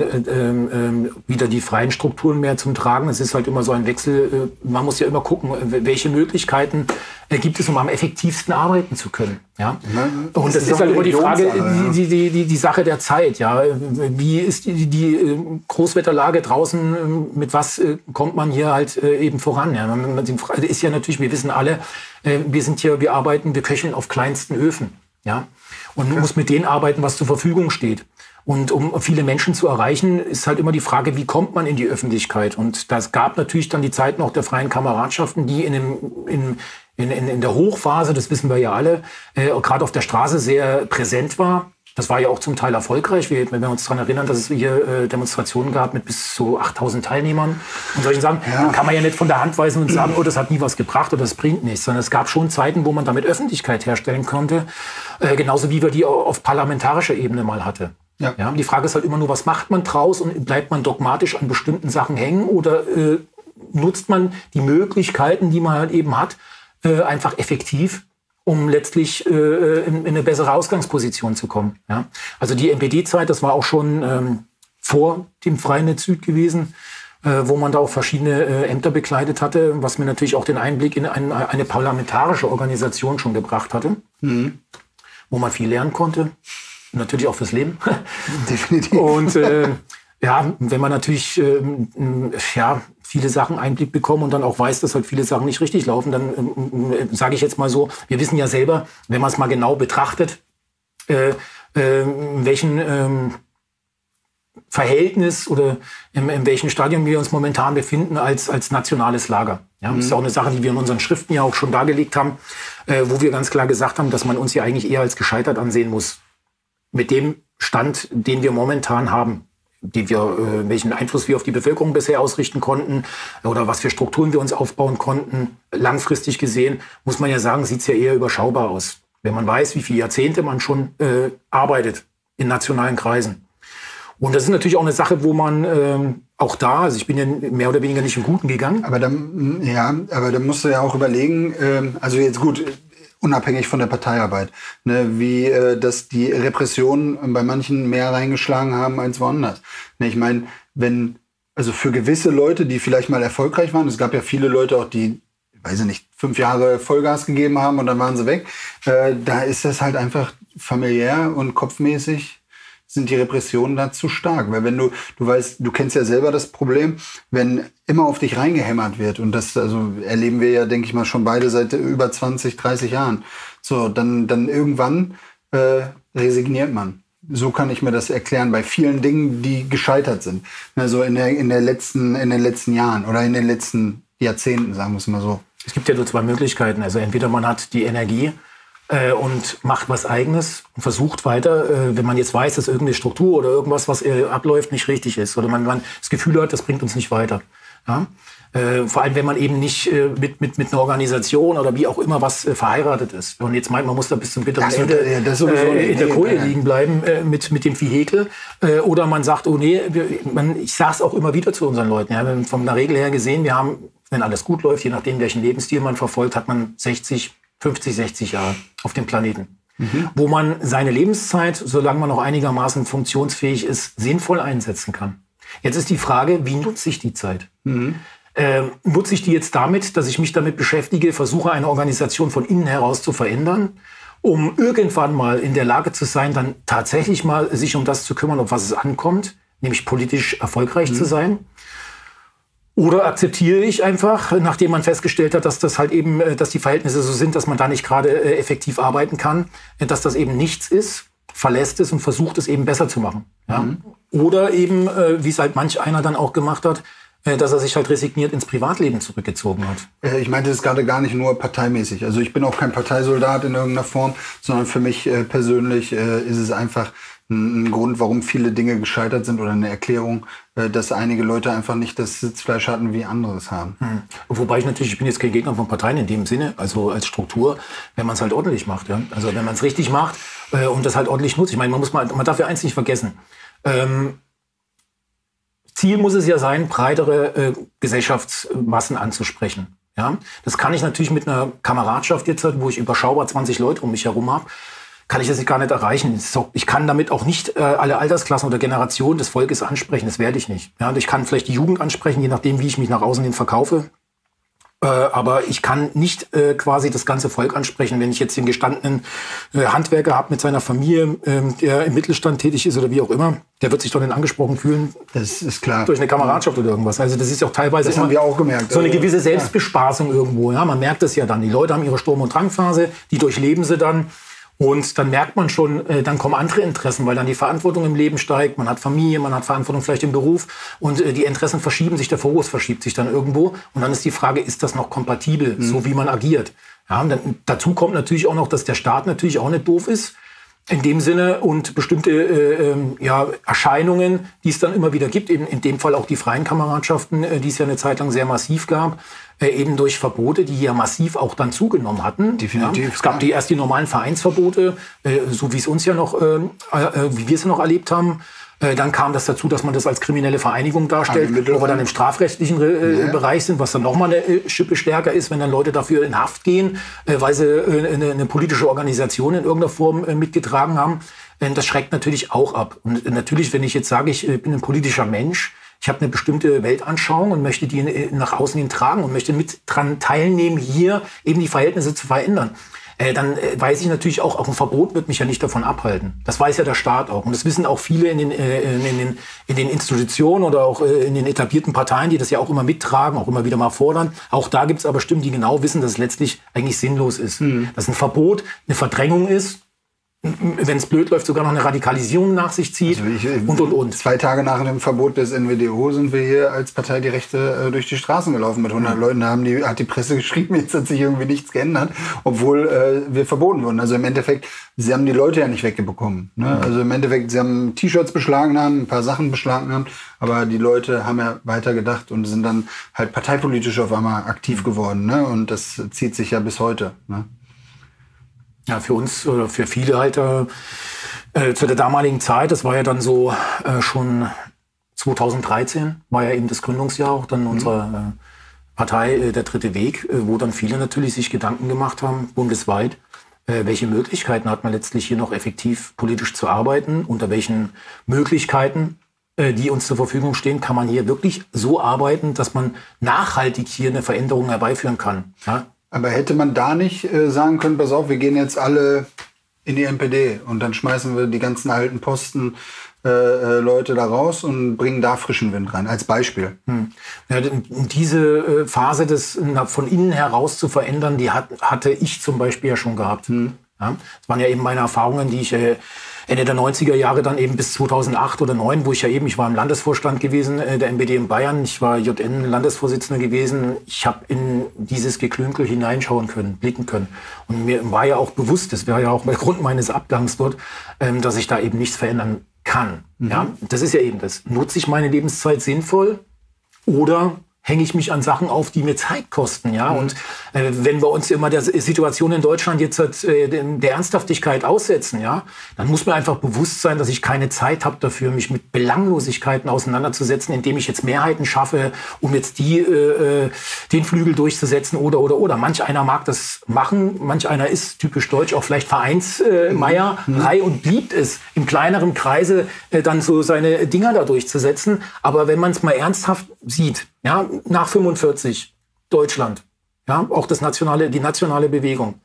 wieder die freien Strukturen mehr zum Tragen. Es ist halt immer so ein Wechsel. Man muss ja immer gucken, welche Möglichkeiten gibt es, um am effektivsten arbeiten zu können. Ja? Und das ist halt immer die Frage, die Sache der Zeit. Ja? Wie ist die Großwetterlage draußen? Mit was kommt man hier halt eben voran? Ja? Ist ja natürlich, wir wissen alle, wir köcheln auf kleinsten Öfen. Ja? Und man muss mit denen arbeiten, was zur Verfügung steht. Und um viele Menschen zu erreichen, ist halt immer die Frage, wie kommt man in die Öffentlichkeit? Und das gab natürlich dann die Zeiten auch der freien Kameradschaften, die in der Hochphase, das wissen wir ja alle, gerade auf der Straße sehr präsent war. Das war ja auch zum Teil erfolgreich. Wenn wir uns daran erinnern, dass es hier Demonstrationen gab mit bis zu 8.000 Teilnehmern und solchen Sachen, dann kann man ja nicht von der Hand weisen und sagen, oh, das hat nie was gebracht oder das bringt nichts. Sondern es gab schon Zeiten, wo man damit Öffentlichkeit herstellen konnte, genauso wie wir die auf parlamentarischer Ebene mal hatte. Ja. Ja, die Frage ist halt immer nur, was macht man draus und bleibt man dogmatisch an bestimmten Sachen hängen oder nutzt man die Möglichkeiten, die man halt eben hat, einfach effektiv, um letztlich in eine bessere Ausgangsposition zu kommen. Ja? Also die NPD-Zeit, das war auch schon vor dem Freien Netz Süd gewesen, wo man da auch verschiedene Ämter bekleidet hatte, was mir natürlich auch den Einblick in eine parlamentarische Organisation schon gebracht hatte, wo man viel lernen konnte, natürlich auch fürs Leben. Definitiv. Und wenn man natürlich viele Sachen Einblick bekommt und dann auch weiß, dass halt viele Sachen nicht richtig laufen, dann sage ich jetzt mal so, wir wissen ja selber, wenn man es mal genau betrachtet, in welchen Verhältnis oder in welchem Stadium wir uns momentan befinden als nationales Lager. Ja, das ist ja auch eine Sache, die wir in unseren Schriften ja auch schon dargelegt haben, wo wir ganz klar gesagt haben, dass man uns ja eigentlich eher als gescheitert ansehen muss. Mit dem Stand, den wir momentan haben, welchen Einfluss wir auf die Bevölkerung bisher ausrichten konnten oder was für Strukturen wir uns aufbauen konnten, langfristig gesehen, muss man ja sagen, sieht es ja eher überschaubar aus. Wenn man weiß, wie viele Jahrzehnte man schon arbeitet in nationalen Kreisen. Und das ist natürlich auch eine Sache, wo man auch da, also ich bin ja mehr oder weniger nicht im Guten gegangen. Aber da musst du ja auch überlegen, also jetzt gut, unabhängig von der Parteiarbeit, ne, wie dass die Repressionen bei manchen mehr reingeschlagen haben als woanders. Ne, ich meine, also für gewisse Leute, die vielleicht mal erfolgreich waren, es gab ja viele Leute auch, die, weiß ich nicht, 5 Jahre Vollgas gegeben haben und dann waren sie weg, da ist das halt einfach familiär und kopfmäßig sind die Repressionen da zu stark. Weil wenn du weißt, du kennst ja selber das Problem, wenn immer auf dich reingehämmert wird, und das also erleben wir ja, denke ich mal, schon beide seit über 20, 30 Jahren, so, dann irgendwann resigniert man. So kann ich mir das erklären bei vielen Dingen, die gescheitert sind. Also in den letzten Jahren oder in den letzten Jahrzehnten, sagen wir es mal so. Es gibt ja nur 2 Möglichkeiten. Also entweder man hat die Energie und macht was Eigenes und versucht weiter, wenn man jetzt weiß, dass irgendeine Struktur oder irgendwas, was abläuft, nicht richtig ist. Oder man das Gefühl hat, das bringt uns nicht weiter. Ja? Vor allem, wenn man eben nicht mit einer Organisation oder wie auch immer was verheiratet ist. Und jetzt meint, man muss da bis zum bitteren Ende in der Koje liegen bleiben mit dem Vehikel. Oder man sagt, oh nee, ich sage es auch immer wieder zu unseren Leuten. Ja, von der Regel her gesehen, wir haben, wenn alles gut läuft, je nachdem, welchen Lebensstil man verfolgt, hat man 50, 60 Jahre auf dem Planeten. Wo man seine Lebenszeit, solange man noch einigermaßen funktionsfähig ist, sinnvoll einsetzen kann. Jetzt ist die Frage, wie nutze ich die Zeit? Nutze ich die jetzt damit, dass ich mich damit beschäftige, versuche eine Organisation von innen heraus zu verändern, um irgendwann mal in der Lage zu sein, dann tatsächlich mal sich um das zu kümmern, auf was es ankommt, nämlich politisch erfolgreich zu sein? Oder akzeptiere ich einfach, nachdem man festgestellt hat, dass das halt eben, dass die Verhältnisse so sind, dass man da nicht gerade effektiv arbeiten kann, dass das eben nichts ist, verlässt es und versucht es eben besser zu machen. Ja? Oder eben, wie es halt manch einer dann auch gemacht hat, dass er sich halt resigniert ins Privatleben zurückgezogen hat. Ich meinte das gerade gar nicht nur parteimäßig. Also ich bin auch kein Parteisoldat in irgendeiner Form, sondern für mich persönlich ist es einfach ein Grund, warum viele Dinge gescheitert sind oder eine Erklärung, dass einige Leute einfach nicht das Sitzfleisch hatten, wie andere es haben. Wobei ich bin jetzt kein Gegner von Parteien in dem Sinne, also als Struktur, wenn man es halt ordentlich macht. Ja? Also wenn man es richtig macht und das halt ordentlich nutzt. Ich meine, man darf ja eins nicht vergessen. Ziel muss es ja sein, breitere Gesellschaftsmassen anzusprechen. Ja? Das kann ich natürlich mit einer Kameradschaft jetzt, wo ich überschaubar 20 Leute um mich herum habe, kann ich das gar nicht erreichen. Ich kann damit auch nicht alle Altersklassen oder Generationen des Volkes ansprechen. Das werde ich nicht. Ja, und ich kann vielleicht die Jugend ansprechen, je nachdem, wie ich mich nach außen hin verkaufe. Aber ich kann nicht quasi das ganze Volk ansprechen, wenn ich jetzt den gestandenen Handwerker habe mit seiner Familie, der im Mittelstand tätig ist oder wie auch immer. Der wird sich doch nicht angesprochen fühlen. Das ist klar. Durch eine Kameradschaft oder irgendwas. Also das ist ja auch teilweise das haben wir auch gemerkt. So eine gewisse Selbstbespaßung irgendwo. Ja, man merkt das ja dann. Die Leute haben ihre Sturm- und Drangphase, die durchleben sie dann. Und dann merkt man schon, dann kommen andere Interessen, weil dann die Verantwortung im Leben steigt. Man hat Familie, man hat Verantwortung vielleicht im Beruf und die Interessen verschieben sich, der Fokus verschiebt sich dann irgendwo. Und dann ist die Frage, ist das noch kompatibel, so wie man agiert? Ja, und dann, dazu kommt natürlich auch noch, dass der Staat natürlich auch nicht doof ist. In dem Sinne und bestimmte Erscheinungen, die es dann immer wieder gibt, in dem Fall auch die freien Kameradschaften, die es ja eine Zeit lang sehr massiv gab, eben durch Verbote, die ja massiv auch dann zugenommen hatten. Definitiv. Ja. Es gab erst die normalen Vereinsverbote, so wie es uns ja noch, wie wir es ja noch erlebt haben. Dann kam das dazu, dass man das als kriminelle Vereinigung darstellt, wo wir dann im strafrechtlichen Bereich sind, was dann nochmal eine Schippe stärker ist, wenn dann Leute dafür in Haft gehen, weil sie eine politische Organisation in irgendeiner Form mitgetragen haben. Das schreckt natürlich auch ab. Und natürlich, wenn ich jetzt sage, ich bin ein politischer Mensch, ich habe eine bestimmte Weltanschauung und möchte die nach außen hin tragen und möchte mit dran teilnehmen, hier eben die Verhältnisse zu verändern, dann weiß ich natürlich auch ein Verbot wird mich ja nicht davon abhalten. Das weiß ja der Staat auch. Und das wissen auch viele in den Institutionen oder auch in den etablierten Parteien, die das ja auch immer mittragen, auch immer wieder mal fordern. Auch da gibt es aber Stimmen, die genau wissen, dass es letztlich eigentlich sinnlos ist. Dass ein Verbot eine Verdrängung ist, wenn es blöd läuft, sogar noch eine Radikalisierung nach sich zieht und. 2 Tage nach dem Verbot des NWDO sind wir hier als Partei Die Rechte durch die Straßen gelaufen mit 100 Leuten. Da hat die Presse geschrieben, jetzt hat sich irgendwie nichts geändert, obwohl wir verboten wurden. Also im Endeffekt, sie haben die Leute ja nicht wegbekommen. Ne? Also im Endeffekt, sie haben T-Shirts beschlagnahmt, ein paar Sachen beschlagnahmt, aber die Leute haben ja weiter gedacht und sind dann halt parteipolitisch auf einmal aktiv geworden. Ne? Und das zieht sich ja bis heute. Ne? Ja, für uns oder für viele halt zu der damaligen Zeit, das war ja dann so schon 2013, war ja eben das Gründungsjahr auch dann unserer Partei Der Dritte Weg, wo dann viele natürlich sich Gedanken gemacht haben, bundesweit, welche Möglichkeiten hat man letztlich hier noch effektiv politisch zu arbeiten, unter welchen Möglichkeiten, die uns zur Verfügung stehen, kann man hier wirklich so arbeiten, dass man nachhaltig hier eine Veränderung herbeiführen kann. Ja? Aber hätte man da nicht sagen können, pass auf, wir gehen jetzt alle in die NPD und dann schmeißen wir die ganzen alten Posten Leute da raus und bringen da frischen Wind rein, als Beispiel. Ja, diese Phase, das von innen heraus zu verändern, die hatte ich zum Beispiel ja schon gehabt. Ja, das waren ja eben meine Erfahrungen, die ich Ende der 90er Jahre dann eben bis 2008 oder 2009, wo ich war im Landesvorstand gewesen, der NPD in Bayern. Ich war JN-Landesvorsitzender gewesen. Ich habe in dieses Geklünkel hineinschauen können, blicken können. Und mir war ja auch bewusst, das wäre ja auch der Grund meines Abgangs dort, dass ich da eben nichts verändern kann. Ja, das ist ja eben das. Nutze ich meine Lebenszeit sinnvoll oder hänge ich mich an Sachen auf, die mir Zeit kosten, ja. Und wenn wir uns immer der Situation in Deutschland jetzt der Ernsthaftigkeit aussetzen, ja, dann muss mir einfach bewusst sein, dass ich keine Zeit habe dafür, mich mit Belanglosigkeiten auseinanderzusetzen, indem ich jetzt Mehrheiten schaffe, um jetzt den Flügel durchzusetzen oder. Manch einer mag das machen, manch einer ist typisch deutsch, auch vielleicht Vereinsmeierei und liebt es, im kleineren Kreise dann so seine Dinger da durchzusetzen. Aber wenn man es mal ernsthaft sieht, ja, nach 45, Deutschland, ja, auch die nationale Bewegung.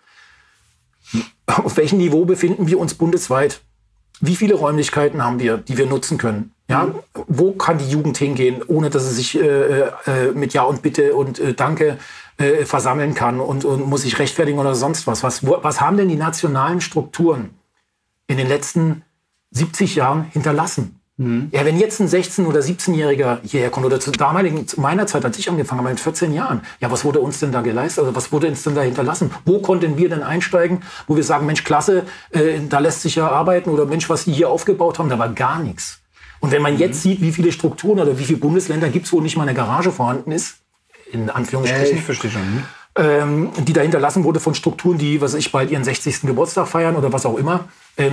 Auf welchem Niveau befinden wir uns bundesweit? Wie viele Räumlichkeiten haben wir, die wir nutzen können? Ja, wo kann die Jugend hingehen, ohne dass sie sich mit Ja und Bitte und Danke versammeln kann und muss sich rechtfertigen oder sonst was? Was haben denn die nationalen Strukturen in den letzten 70 Jahren hinterlassen? Ja, wenn jetzt ein 16- oder 17-Jähriger hierher kommt, oder zu meiner Zeit, als ich angefangen habe, mit 14 Jahren, ja, was wurde uns denn da geleistet? Also was wurde uns denn da hinterlassen? Wo konnten wir denn einsteigen, wo wir sagen, Mensch, klasse, da lässt sich ja arbeiten, oder Mensch, was die hier aufgebaut haben, da war gar nichts. Und wenn man jetzt sieht, wie viele Strukturen oder wie viele Bundesländer gibt es, wo nicht mal eine Garage vorhanden ist, in Anführungsstrichen, ich verstehe schon. Die da hinterlassen wurde von Strukturen, die, bald ihren 60. Geburtstag feiern oder was auch immer,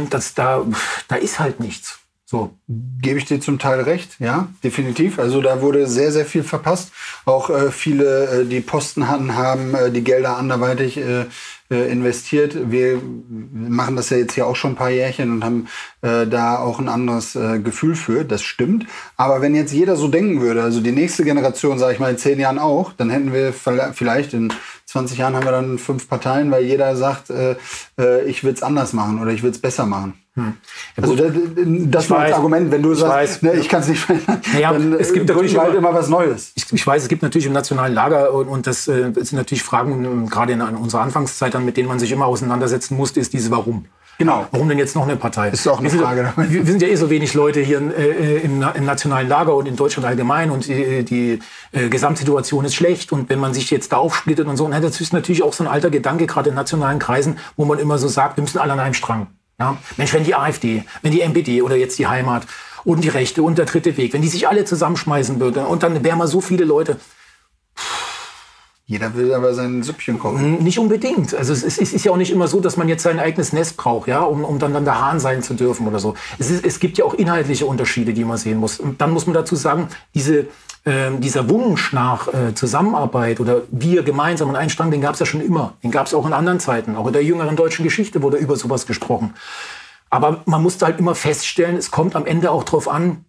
da ist halt nichts. So. Gebe ich dir zum Teil recht, ja, definitiv. Also da wurde sehr, sehr viel verpasst. Auch viele, die Posten hatten, haben die Gelder anderweitig investiert. Wir machen das ja jetzt hier auch schon ein paar Jährchen und haben da auch ein anderes Gefühl für. Das stimmt. Aber wenn jetzt jeder so denken würde, also die nächste Generation, sage ich mal in 10 Jahren auch, dann hätten wir vielleicht in 20 Jahren haben wir dann 5 Parteien, weil jeder sagt, ich will es anders machen oder ich will es besser machen. Ja, also das war das Argument, wenn du sagst, ich kann es nicht verändern, dann es gibt natürlich halt immer was Neues. Ich weiß, es gibt natürlich im nationalen Lager und das sind natürlich Fragen, gerade in unserer Anfangszeit, dann, mit denen man sich immer auseinandersetzen musste, ist diese Warum. Genau. Warum denn jetzt noch eine Partei? Das ist auch eine Frage. Wir sind ja so wenig Leute hier im nationalen Lager und in Deutschland allgemein und die Gesamtsituation ist schlecht und wenn man sich jetzt da aufsplittet und so, und das ist natürlich auch so ein alter Gedanke, gerade in nationalen Kreisen, wo man immer so sagt, wir müssen alle an einem Strang. Ja? Mensch, wenn die AfD, wenn die NPD oder jetzt die Heimat und die Rechte und der Dritte Weg, wenn die sich alle zusammenschmeißen würden und dann wären mal so viele Leute, Jeder will aber sein Süppchen kochen. Nicht unbedingt. Also es ist ja auch nicht immer so, dass man jetzt sein eigenes Nest braucht, ja, um dann der Hahn sein zu dürfen oder so. Es gibt ja auch inhaltliche Unterschiede, die man sehen muss. Und dann muss man dazu sagen, dieser Wunsch nach Zusammenarbeit oder wir gemeinsam an einen Strang, den gab es ja schon immer. Den gab es auch in anderen Zeiten. Auch in der jüngeren deutschen Geschichte wurde über sowas gesprochen. Aber man musste halt immer feststellen, es kommt am Ende auch drauf an,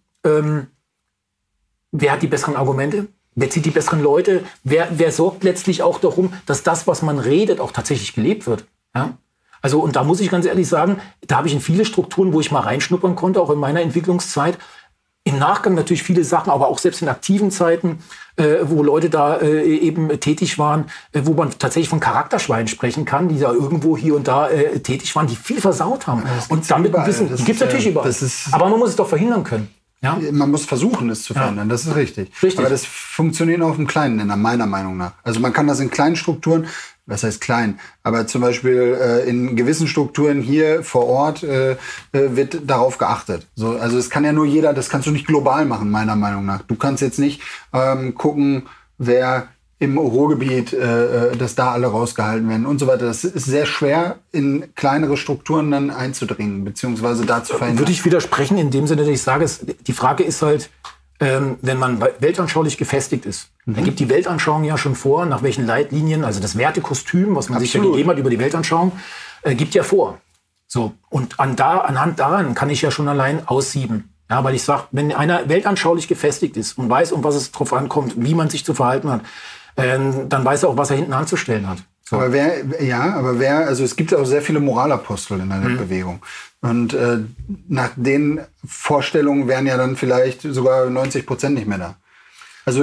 wer hat die besseren Argumente? Wer zieht die besseren Leute? Wer sorgt letztlich auch darum, dass das, was man redet, auch tatsächlich gelebt wird? Ja? Also, und da muss ich ganz ehrlich sagen, da habe ich in viele Strukturen, wo ich mal reinschnuppern konnte, auch in meiner Entwicklungszeit. Im Nachgang natürlich viele Sachen, aber auch selbst in aktiven Zeiten, wo Leute da eben tätig waren, wo man tatsächlich von Charakterschweinen sprechen kann, die da irgendwo hier und da tätig waren, die viel versaut haben. Und damit wissen, die gibt es natürlich überall. Aber man muss es doch verhindern können. Ja? Man muss versuchen, es zu verändern, das ist richtig. Aber das funktioniert auch im Kleinen, meiner Meinung nach. Also man kann das in kleinen Strukturen, was heißt klein, aber zum Beispiel in gewissen Strukturen hier vor Ort wird darauf geachtet. So, also es kann ja nur jeder, das kannst du nicht global machen, meiner Meinung nach. Du kannst jetzt nicht gucken, wer im Ruhrgebiet, dass da alle rausgehalten werden und so weiter. Das ist sehr schwer, in kleinere Strukturen dann einzudringen, beziehungsweise da zu verhindern. Würde ich widersprechen in dem Sinne, dass ich sage, die Frage ist halt, wenn man weltanschaulich gefestigt ist, dann gibt die Weltanschauung ja schon vor, nach welchen Leitlinien, also das Wertekostüm, was man sich ja gegeben hat über die Weltanschauung, gibt ja vor. So, und anhand daran kann ich ja schon allein aussieben. Ja, weil ich sage, wenn einer weltanschaulich gefestigt ist und weiß, um was es drauf ankommt, wie man sich zu verhalten hat, dann weiß er auch, was er hinten anzustellen hat. So. Aber also es gibt ja auch sehr viele Moralapostel in der Bewegung. Und nach den Vorstellungen wären ja dann vielleicht sogar 90% nicht mehr da. Also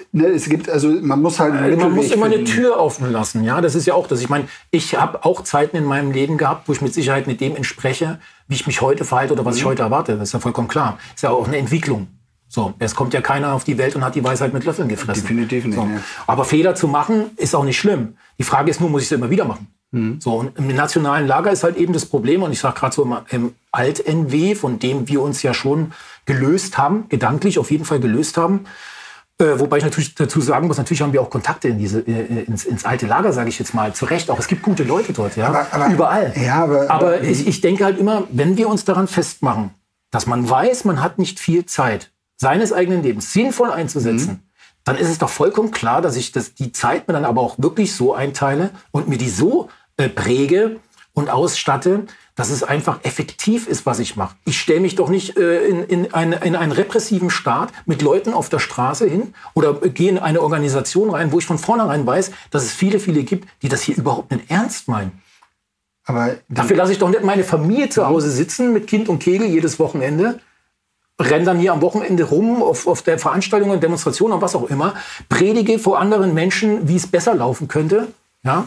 man muss halt man muss immer eine Tür offen lassen, ja, das ist ja auch das. Ich meine, ich habe auch Zeiten in meinem Leben gehabt, wo ich mit Sicherheit nicht dem entspreche, wie ich mich heute verhalte oder was ich heute erwarte. Das ist ja vollkommen klar. Das ist ja auch eine Entwicklung. So, es kommt ja keiner auf die Welt und hat die Weisheit mit Löffeln gefressen. Definitiv nicht. So. Ja. Aber Fehler zu machen ist auch nicht schlimm. Die Frage ist nur, muss ich es immer wieder machen? So, und im nationalen Lager ist halt eben das Problem, und ich sage gerade so im Alt-NW, von dem wir uns ja schon gelöst haben, gedanklich auf jeden Fall gelöst haben. Wobei ich natürlich dazu sagen muss, natürlich haben wir auch Kontakte ins alte Lager, sage ich jetzt mal, zu Recht. Auch es gibt gute Leute dort, ja, überall. Ja, aber ich denke halt immer, wenn wir uns daran festmachen, dass man weiß, man hat nicht viel Zeit, seines eigenen Lebens sinnvoll einzusetzen, dann ist es doch vollkommen klar, dass ich die Zeit mir dann aber auch wirklich so einteile und mir die so präge und ausstatte, dass es einfach effektiv ist, was ich mache. Ich stelle mich doch nicht in einen repressiven Staat mit Leuten auf der Straße hin oder gehe in eine Organisation rein, wo ich von vornherein weiß, dass es viele, viele gibt, die das hier überhaupt nicht ernst meinen. Aber dafür lasse ich doch nicht meine Familie zu Hause sitzen mit Kind und Kegel jedes Wochenende, renne dann hier am Wochenende rum auf der Veranstaltung, Demonstration und was auch immer, predige vor anderen Menschen, wie es besser laufen könnte, ja,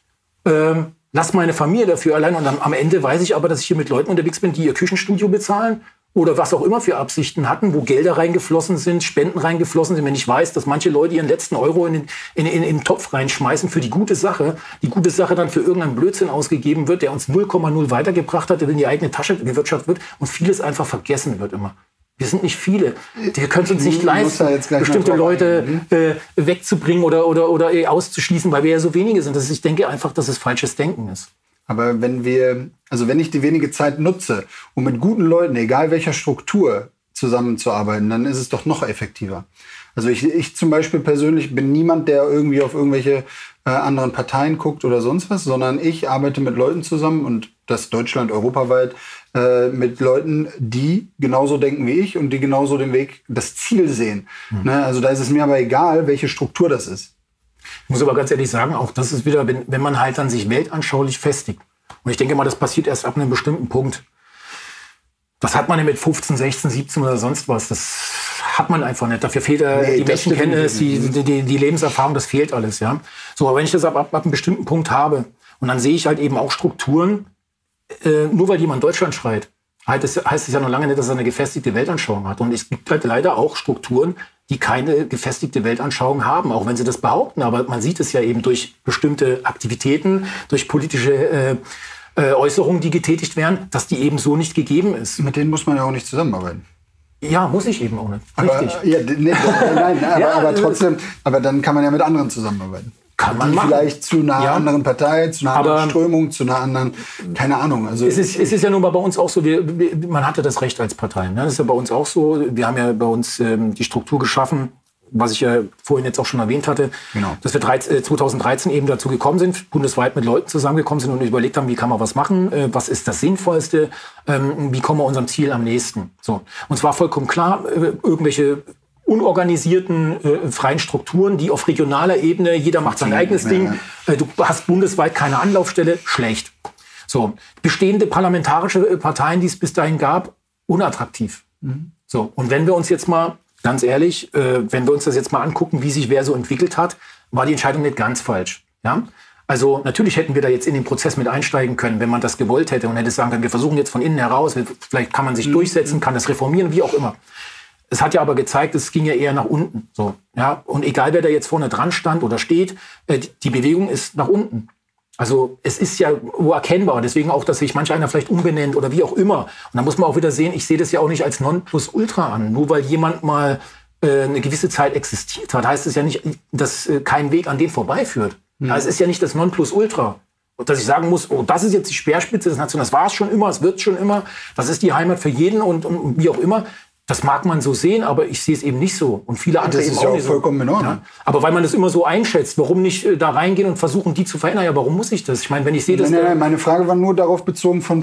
lass meine Familie dafür allein und dann am Ende weiß ich aber, dass ich hier mit Leuten unterwegs bin, die ihr Küchenstudio bezahlen oder was auch immer für Absichten hatten, wo Gelder reingeflossen sind, Spenden reingeflossen sind. Wenn ich weiß, dass manche Leute ihren letzten Euro in den Topf reinschmeißen für die gute Sache dann für irgendeinen Blödsinn ausgegeben wird, der uns 0,0 weitergebracht hat, der in die eigene Tasche gewirtschaftet wird und vieles einfach vergessen wird immer. Wir sind nicht viele. Wir können es uns nicht leisten, bestimmte Leute wegzubringen oder auszuschließen, weil wir ja so wenige sind. Ich denke einfach, dass es falsches Denken ist. Aber wenn ich die wenige Zeit nutze, um mit guten Leuten, egal welcher Struktur, zusammenzuarbeiten, dann ist es doch noch effektiver. Also ich zum Beispiel persönlich bin niemand, der irgendwie auf irgendwelche anderen Parteien guckt oder sonst was, sondern ich arbeite mit Leuten zusammen und das Deutschland, europaweit, mit Leuten, die genauso denken wie ich und die genauso den Weg, das Ziel sehen. Ne? Also da ist es mir aber egal, welche Struktur das ist. Ich muss aber ganz ehrlich sagen, auch das ist wieder, wenn man halt dann sich weltanschaulich festigt. Und ich denke mal, das passiert erst ab einem bestimmten Punkt. Das hat man ja mit 15, 16, 17 oder sonst was. Das hat man einfach nicht. Dafür fehlt die Menschenkenntnis, die Lebenserfahrung, das fehlt alles. Ja. So, aber wenn ich das ab einem bestimmten Punkt habe und dann sehe ich halt eben auch Strukturen, nur weil jemand Deutschland schreit, heißt es ja noch lange nicht, dass er eine gefestigte Weltanschauung hat. Und es gibt halt leider auch Strukturen, die keine gefestigte Weltanschauung haben, auch wenn sie das behaupten. Aber man sieht es ja eben durch bestimmte Aktivitäten, durch politische Äußerungen, die getätigt werden, dass die eben so nicht gegeben ist. Mit denen muss man ja auch nicht zusammenarbeiten. Ja, muss ich eben auch nicht. Richtig. Aber trotzdem, aber dann kann man ja mit anderen zusammenarbeiten. Kann man die machen. Vielleicht zu einer anderen Partei, zu einer anderen Strömung, zu einer anderen, keine Ahnung. Also es ist ja nun mal bei uns auch so, man hatte das Recht als Partei. Ne? Das ist ja bei uns auch so. Wir haben ja bei uns die Struktur geschaffen, was ich ja vorhin jetzt auch schon erwähnt hatte, dass wir 2013 eben dazu gekommen sind, bundesweit mit Leuten zusammengekommen sind und überlegt haben, wie kann man was machen, was ist das Sinnvollste, wie kommen wir unserem Ziel am nächsten. So. Und es war vollkommen klar, irgendwelche unorganisierten freien Strukturen, die auf regionaler Ebene, jeder macht sein eigenes Ding, du hast bundesweit keine Anlaufstelle, schlecht. So. Bestehende parlamentarische Parteien, die es bis dahin gab, unattraktiv. So. Und wenn wir uns jetzt mal ganz ehrlich, wenn wir uns das jetzt mal angucken, wie sich wer so entwickelt hat, war die Entscheidung nicht ganz falsch. Ja? Also natürlich hätten wir da jetzt in den Prozess mit einsteigen können, wenn man das gewollt hätte und hätte sagen können, wir versuchen jetzt von innen heraus, vielleicht kann man sich durchsetzen, kann das reformieren, wie auch immer. Es hat ja aber gezeigt, es ging ja eher nach unten. So, ja? Und egal, wer da jetzt vorne dran stand oder steht, die Bewegung ist nach unten. Also es ist ja erkennbar, deswegen auch, dass sich manch einer vielleicht umbenennt oder wie auch immer. Und da muss man auch wieder sehen, ich sehe das ja auch nicht als Nonplusultra an. Nur weil jemand mal eine gewisse Zeit existiert hat, heißt es ja nicht, dass kein Weg an dem vorbeiführt. Also es ist ja nicht das Nonplusultra. Dass ich sagen muss, oh, das ist jetzt die Speerspitze des Nationals, das war es schon immer, es wird schon immer, das ist die Heimat für jeden und wie auch immer. Das mag man so sehen, aber ich sehe es eben nicht so. Und viele andere eben auch nicht so. Das ist ja auch vollkommen in Ordnung. Ja? Aber weil man das immer so einschätzt, warum nicht da reingehen und versuchen, die zu verändern? Ja, warum muss ich das? Ich meine, wenn ich sehe, dass... Nein, meine Frage war nur darauf bezogen von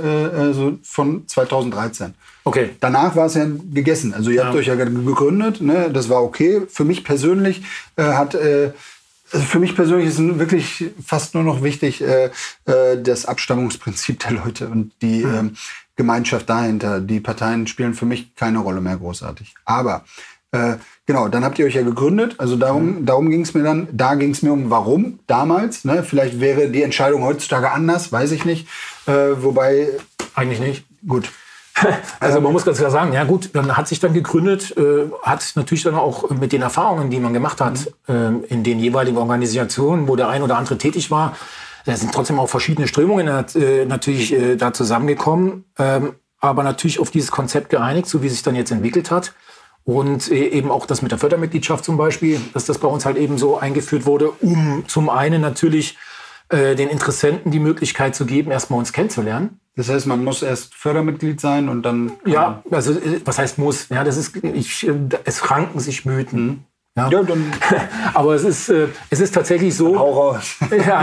2013. Okay. Danach war es ja gegessen. Also ihr habt euch ja gegründet, ne? Das war okay. Für mich persönlich ist wirklich fast nur noch wichtig das Abstammungsprinzip der Leute und die Gemeinschaft dahinter. Die Parteien spielen für mich keine Rolle mehr großartig. Aber genau, dann habt ihr euch ja gegründet. Also darum ging es mir dann. Da ging es mir um warum damals. Ne? Vielleicht wäre die Entscheidung heutzutage anders, weiß ich nicht. Wobei... Eigentlich nicht. Gut. Also man muss ganz klar sagen, ja gut, dann hat sich dann gegründet, hat natürlich dann auch mit den Erfahrungen, die man gemacht hat, in den jeweiligen Organisationen, wo der ein oder andere tätig war, da sind trotzdem auch verschiedene Strömungen natürlich da zusammengekommen, aber natürlich auf dieses Konzept geeinigt, so wie es sich dann jetzt entwickelt hat. Und eben auch das mit der Fördermitgliedschaft zum Beispiel, dass das bei uns halt eben so eingeführt wurde, um zum einen natürlich den Interessenten die Möglichkeit zu geben, erstmal uns kennenzulernen. Das heißt, man muss erst Fördermitglied sein und dann... Ja, also was heißt muss? Ja, das ist, es ranken sich Mythen. Ja. Ja, dann aber es ist tatsächlich so... Hau raus.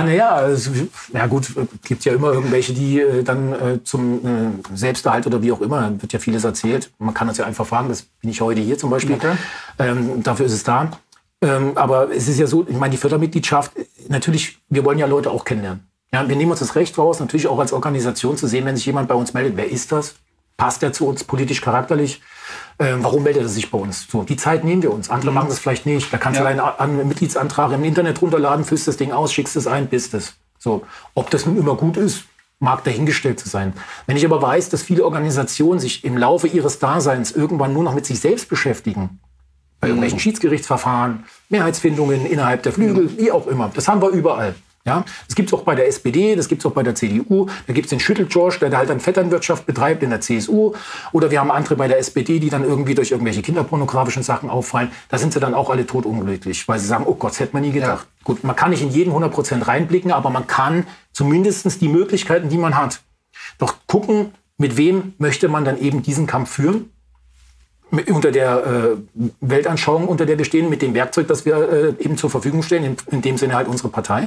Ja, gut, gibt ja immer irgendwelche, die dann zum Selbsterhalt oder wie auch immer, dann wird ja vieles erzählt. Man kann das ja einfach fragen, das bin ich heute hier zum Beispiel. Okay. Dafür ist es da. Aber es ist ja so, ich meine, die Fördermitgliedschaft, natürlich, wir wollen ja Leute auch kennenlernen. Ja, wir nehmen uns das Recht raus, natürlich auch als Organisation zu sehen, wenn sich jemand bei uns meldet, wer ist das? Passt der zu uns politisch, charakterlich? Warum meldet er sich bei uns? So, die Zeit nehmen wir uns. Andere machen das vielleicht nicht. Da kannst du einen Mitgliedsantrag im Internet runterladen, füllst das Ding aus, schickst es ein, bist es. So, ob das nun immer gut ist, mag dahingestellt zu sein. Wenn ich aber weiß, dass viele Organisationen sich im Laufe ihres Daseins irgendwann nur noch mit sich selbst beschäftigen, bei irgendwelchen Schiedsgerichtsverfahren, Mehrheitsfindungen innerhalb der Flügel, wie auch immer. Das haben wir überall. Ja, das gibt es auch bei der SPD, das gibt es auch bei der CDU. Da gibt es den Schüttelgeorge, der halt dann Vetternwirtschaft betreibt in der CSU. Oder wir haben andere bei der SPD, die dann irgendwie durch irgendwelche kinderpornografischen Sachen auffallen. Da sind sie dann auch alle totunglücklich, weil sie sagen, oh Gott, das hätte man nie gedacht. Ja. Gut, man kann nicht in jeden 100% reinblicken, aber man kann zumindest die Möglichkeiten, die man hat, doch gucken, mit wem möchte man dann eben diesen Kampf führen. Unter der Weltanschauung, unter der wir stehen, mit dem Werkzeug, das wir eben zur Verfügung stellen, in dem Sinne halt unsere Partei.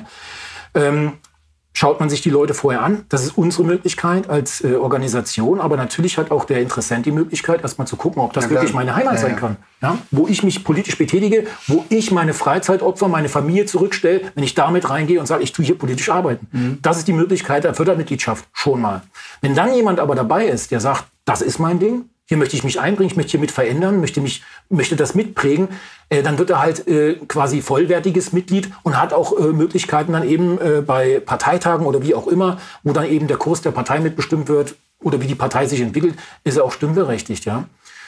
Schaut man sich die Leute vorher an. Das ist unsere Möglichkeit als Organisation, aber natürlich hat auch der Interessent die Möglichkeit, erstmal zu gucken, ob das wirklich meine Heimat sein kann. Ja? Wo ich mich politisch betätige, wo ich meine Freizeit opfer, meine Familie zurückstelle, wenn ich damit reingehe und sage, ich tue hier politisch arbeiten. Das ist die Möglichkeit der Fördermitgliedschaft schon mal. Wenn dann jemand aber dabei ist, der sagt, das ist mein Ding, hier möchte ich mich einbringen, ich möchte hier mit verändern, möchte das mitprägen, dann wird er halt quasi vollwertiges Mitglied und hat auch Möglichkeiten dann eben bei Parteitagen oder wie auch immer, wo dann eben der Kurs der Partei mitbestimmt wird oder wie die Partei sich entwickelt, ist er auch stimmberechtigt. Ja?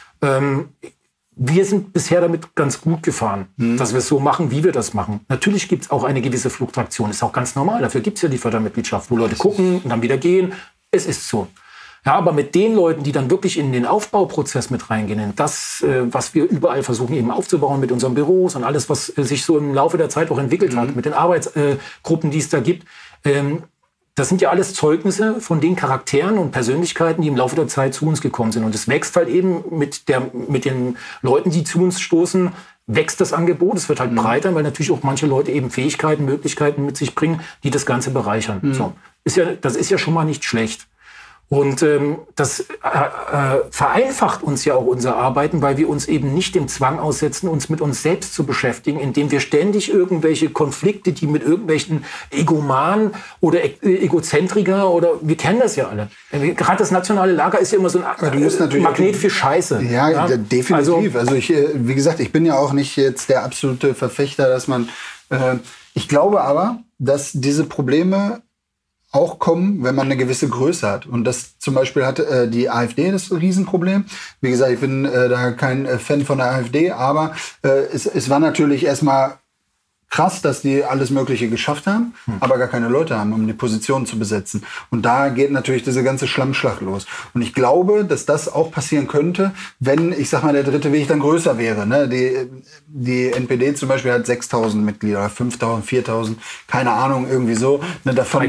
Wir sind bisher damit ganz gut gefahren, dass wir es so machen, wie wir das machen. Natürlich gibt es auch eine gewisse Fluktuation, ist auch ganz normal. Dafür gibt es ja die Fördermitgliedschaft, wo Leute gucken und dann wieder gehen. Es ist so. Ja, aber mit den Leuten, die dann wirklich in den Aufbauprozess mit reingehen, das, was wir überall versuchen eben aufzubauen mit unseren Büros und alles, was sich so im Laufe der Zeit auch entwickelt hat, mit den Arbeitsgruppen, die es da gibt, das sind ja alles Zeugnisse von den Charakteren und Persönlichkeiten, die im Laufe der Zeit zu uns gekommen sind. Und es wächst halt eben mit den Leuten, die zu uns stoßen, wächst das Angebot. Es wird halt breiter, weil natürlich auch manche Leute eben Fähigkeiten, Möglichkeiten mit sich bringen, die das Ganze bereichern. So. Das ist ja schon mal nicht schlecht. Und das vereinfacht uns ja auch unser Arbeiten, weil wir uns eben nicht dem Zwang aussetzen, uns mit uns selbst zu beschäftigen, indem wir ständig irgendwelche Konflikte, die mit irgendwelchen Egomanen oder Egozentriker oder wir kennen das ja alle. Gerade das nationale Lager ist ja immer so ein Magnet für Scheiße. Ja, definitiv. Also ich, wie gesagt, ich bin ja auch nicht jetzt der absolute Verfechter, dass man. Ich glaube aber, dass diese Probleme auch kommen, wenn man eine gewisse Größe hat. Und das zum Beispiel hat die AfD das Riesenproblem. Wie gesagt, ich bin da kein Fan von der AfD, aber es war natürlich erstmal krass, dass die alles Mögliche geschafft haben, aber gar keine Leute haben, um die Positionen zu besetzen. Und da geht natürlich diese ganze Schlammschlacht los. Und ich glaube, dass das auch passieren könnte, wenn, ich sag mal, der dritte Weg dann größer wäre. Ne? Die NPD zum Beispiel hat 6.000 Mitglieder, 5.000, 4.000, keine Ahnung, irgendwie so. Ne, davon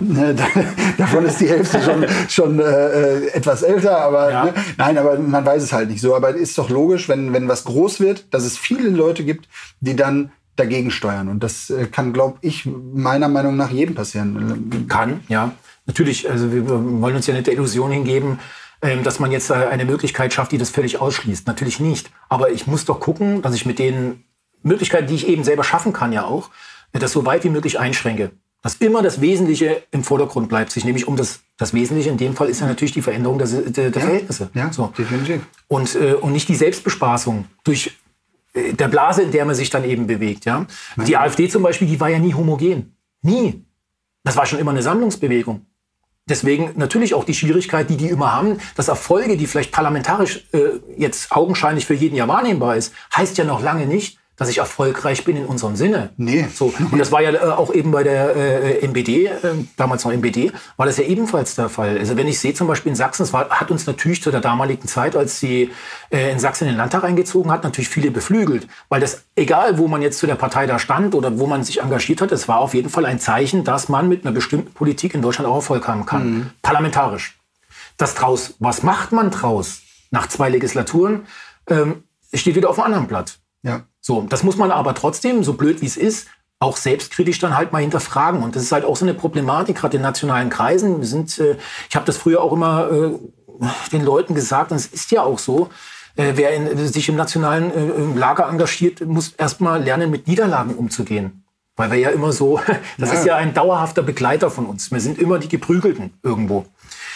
ist die Hälfte schon etwas älter, aber ja. Ne? Nein, aber man weiß es halt nicht so. Aber es ist doch logisch, wenn was groß wird, dass es viele Leute gibt, die dann dagegen steuern. Und das kann, glaube ich, meiner Meinung nach jedem passieren. Kann, ja. Natürlich, also wir wollen uns ja nicht der Illusion hingeben, dass man jetzt eine Möglichkeit schafft, die das völlig ausschließt. Natürlich nicht. Aber ich muss doch gucken, dass ich mit den Möglichkeiten, die ich eben selber schaffen kann, ja auch, das so weit wie möglich einschränke. Dass immer das Wesentliche im Vordergrund bleibt. Sich nämlich um das Wesentliche in dem Fall ist ja natürlich die Veränderung der Verhältnisse. Ja, so. Definitiv. Und nicht die Selbstbespaßung durch der Blase, in der man sich dann eben bewegt. Ja? Die AfD zum Beispiel, die war ja nie homogen. Nie. Das war schon immer eine Sammlungsbewegung. Deswegen natürlich auch die Schwierigkeit, die immer haben, dass Erfolge, die vielleicht parlamentarisch jetzt augenscheinlich für jeden ja wahrnehmbar ist, heißt ja noch lange nicht, dass ich erfolgreich bin in unserem Sinne. Nee. So. Und das war ja auch eben bei der MPD, damals noch MPD, war das ja ebenfalls der Fall. Also wenn ich sehe zum Beispiel in Sachsen, es hat uns natürlich zu der damaligen Zeit, als sie in Sachsen in den Landtag eingezogen hat, natürlich viele beflügelt. Weil das, egal wo man jetzt zu der Partei da stand oder wo man sich engagiert hat, es war auf jeden Fall ein Zeichen, dass man mit einer bestimmten Politik in Deutschland auch Erfolg haben kann. Parlamentarisch. Was macht man draus nach 2 Legislaturen, steht wieder auf einem anderen Blatt. Ja. So, das muss man aber trotzdem, so blöd wie es ist, auch selbstkritisch dann halt mal hinterfragen. Und das ist halt auch so eine Problematik, gerade in nationalen Kreisen. Ich habe das früher auch immer den Leuten gesagt, und es ist ja auch so, wer sich im nationalen Lager engagiert, muss erstmal lernen, mit Niederlagen umzugehen. Weil wir ja immer so, das ist ja ein dauerhafter Begleiter von uns. Wir sind immer die Geprügelten irgendwo.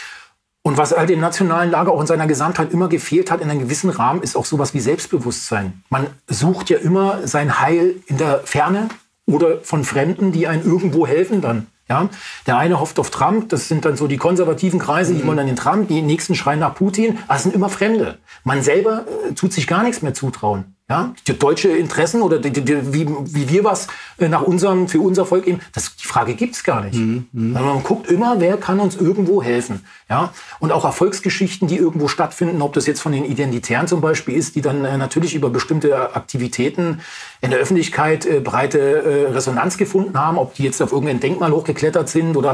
Und was halt im nationalen Lager auch in seiner Gesamtheit immer gefehlt hat, in einem gewissen Rahmen, ist auch sowas wie Selbstbewusstsein. Man sucht ja immer sein Heil in der Ferne oder von Fremden, die einem irgendwo helfen dann. Ja? Der eine hofft auf Trump, das sind dann so die konservativen Kreise, die wollen dann den Trump, die nächsten schreien nach Putin. Das sind immer Fremde. Man selber tut sich gar nichts mehr zutrauen. Ja, die deutsche Interessen oder wie wir was für unser Volk eben, die Frage gibt's gar nicht. Man guckt immer, wer kann uns irgendwo helfen. Ja, und auch Erfolgsgeschichten, die irgendwo stattfinden, ob das jetzt von den Identitären zum Beispiel ist, die dann natürlich über bestimmte Aktivitäten in der Öffentlichkeit breite Resonanz gefunden haben, ob die jetzt auf irgendein Denkmal hochgeklettert sind oder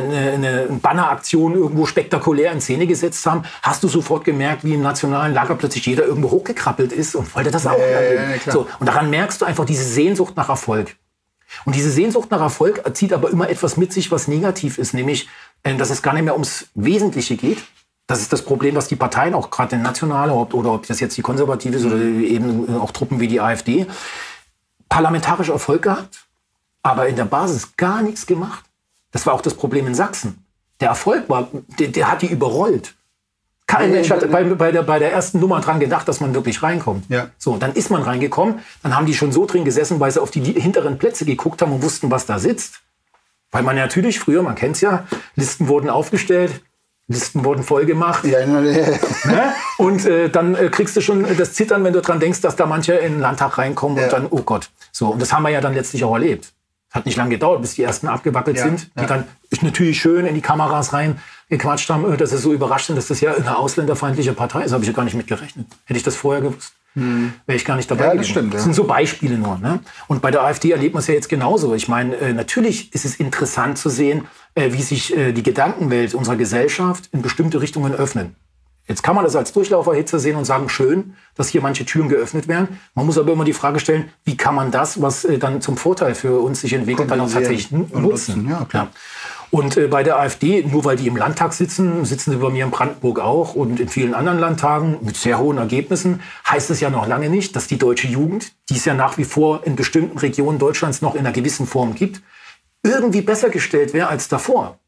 eine Banneraktion irgendwo spektakulär in Szene gesetzt haben, hast du sofort gemerkt, wie im nationalen Lager plötzlich jeder irgendwo hochgekrabbelt ist und wollte das auch. So, und daran merkst du einfach diese Sehnsucht nach Erfolg. Und diese Sehnsucht nach Erfolg zieht aber immer etwas mit sich, was negativ ist, nämlich, dass es gar nicht mehr ums Wesentliche geht. Das ist das Problem, was die Parteien, auch gerade in nationale, oder ob das jetzt die Konservative ist oder eben auch Truppen wie die AfD, parlamentarisch Erfolg gehabt, aber in der Basis gar nichts gemacht. Das war auch das Problem in Sachsen. Der Erfolg der hat die überrollt. Kein Mensch hat bei der ersten Nummer dran gedacht, dass man wirklich reinkommt. Ja. So, dann ist man reingekommen, dann haben die schon so drin gesessen, weil sie auf die hinteren Plätze geguckt haben und wussten, was da sitzt. Weil man natürlich früher, man kennt's ja, Listen wurden aufgestellt, Listen wurden voll gemacht. Ja. Ne? Und dann kriegst du schon das Zittern, wenn du dran denkst, dass da manche in den Landtag reinkommen und dann, oh Gott. So, und das haben wir ja dann letztlich auch erlebt. Hat nicht lange gedauert, bis die ersten abgewackelt sind. Die dann natürlich schön in die Kameras rein gequatscht haben, dass sie so überrascht sind, dass das ja eine ausländerfeindliche Partei ist. Habe ich ja gar nicht mit gerechnet. Hätte ich das vorher gewusst, wäre ich gar nicht dabei gewesen. Das stimmt, Das sind so Beispiele nur. Ne? Und bei der AfD erlebt man es ja jetzt genauso. Ich meine, natürlich ist es interessant zu sehen, wie sich die Gedankenwelt unserer Gesellschaft in bestimmte Richtungen öffnen. Jetzt kann man das als Durchlauferhitzer sehen und sagen, schön, dass hier manche Türen geöffnet werden. Man muss aber immer die Frage stellen, wie kann man das, was dann zum Vorteil für uns sich entwickelt, dann auch tatsächlich nutzen. Ja, klar. Ja. Und bei der AfD, nur weil die im Landtag sitzen sie bei mir in Brandenburg auch und in vielen anderen Landtagen mit sehr hohen Ergebnissen, heißt es ja noch lange nicht, dass die deutsche Jugend, die es ja nach wie vor in bestimmten Regionen Deutschlands noch in einer gewissen Form gibt, irgendwie besser gestellt wäre als davor.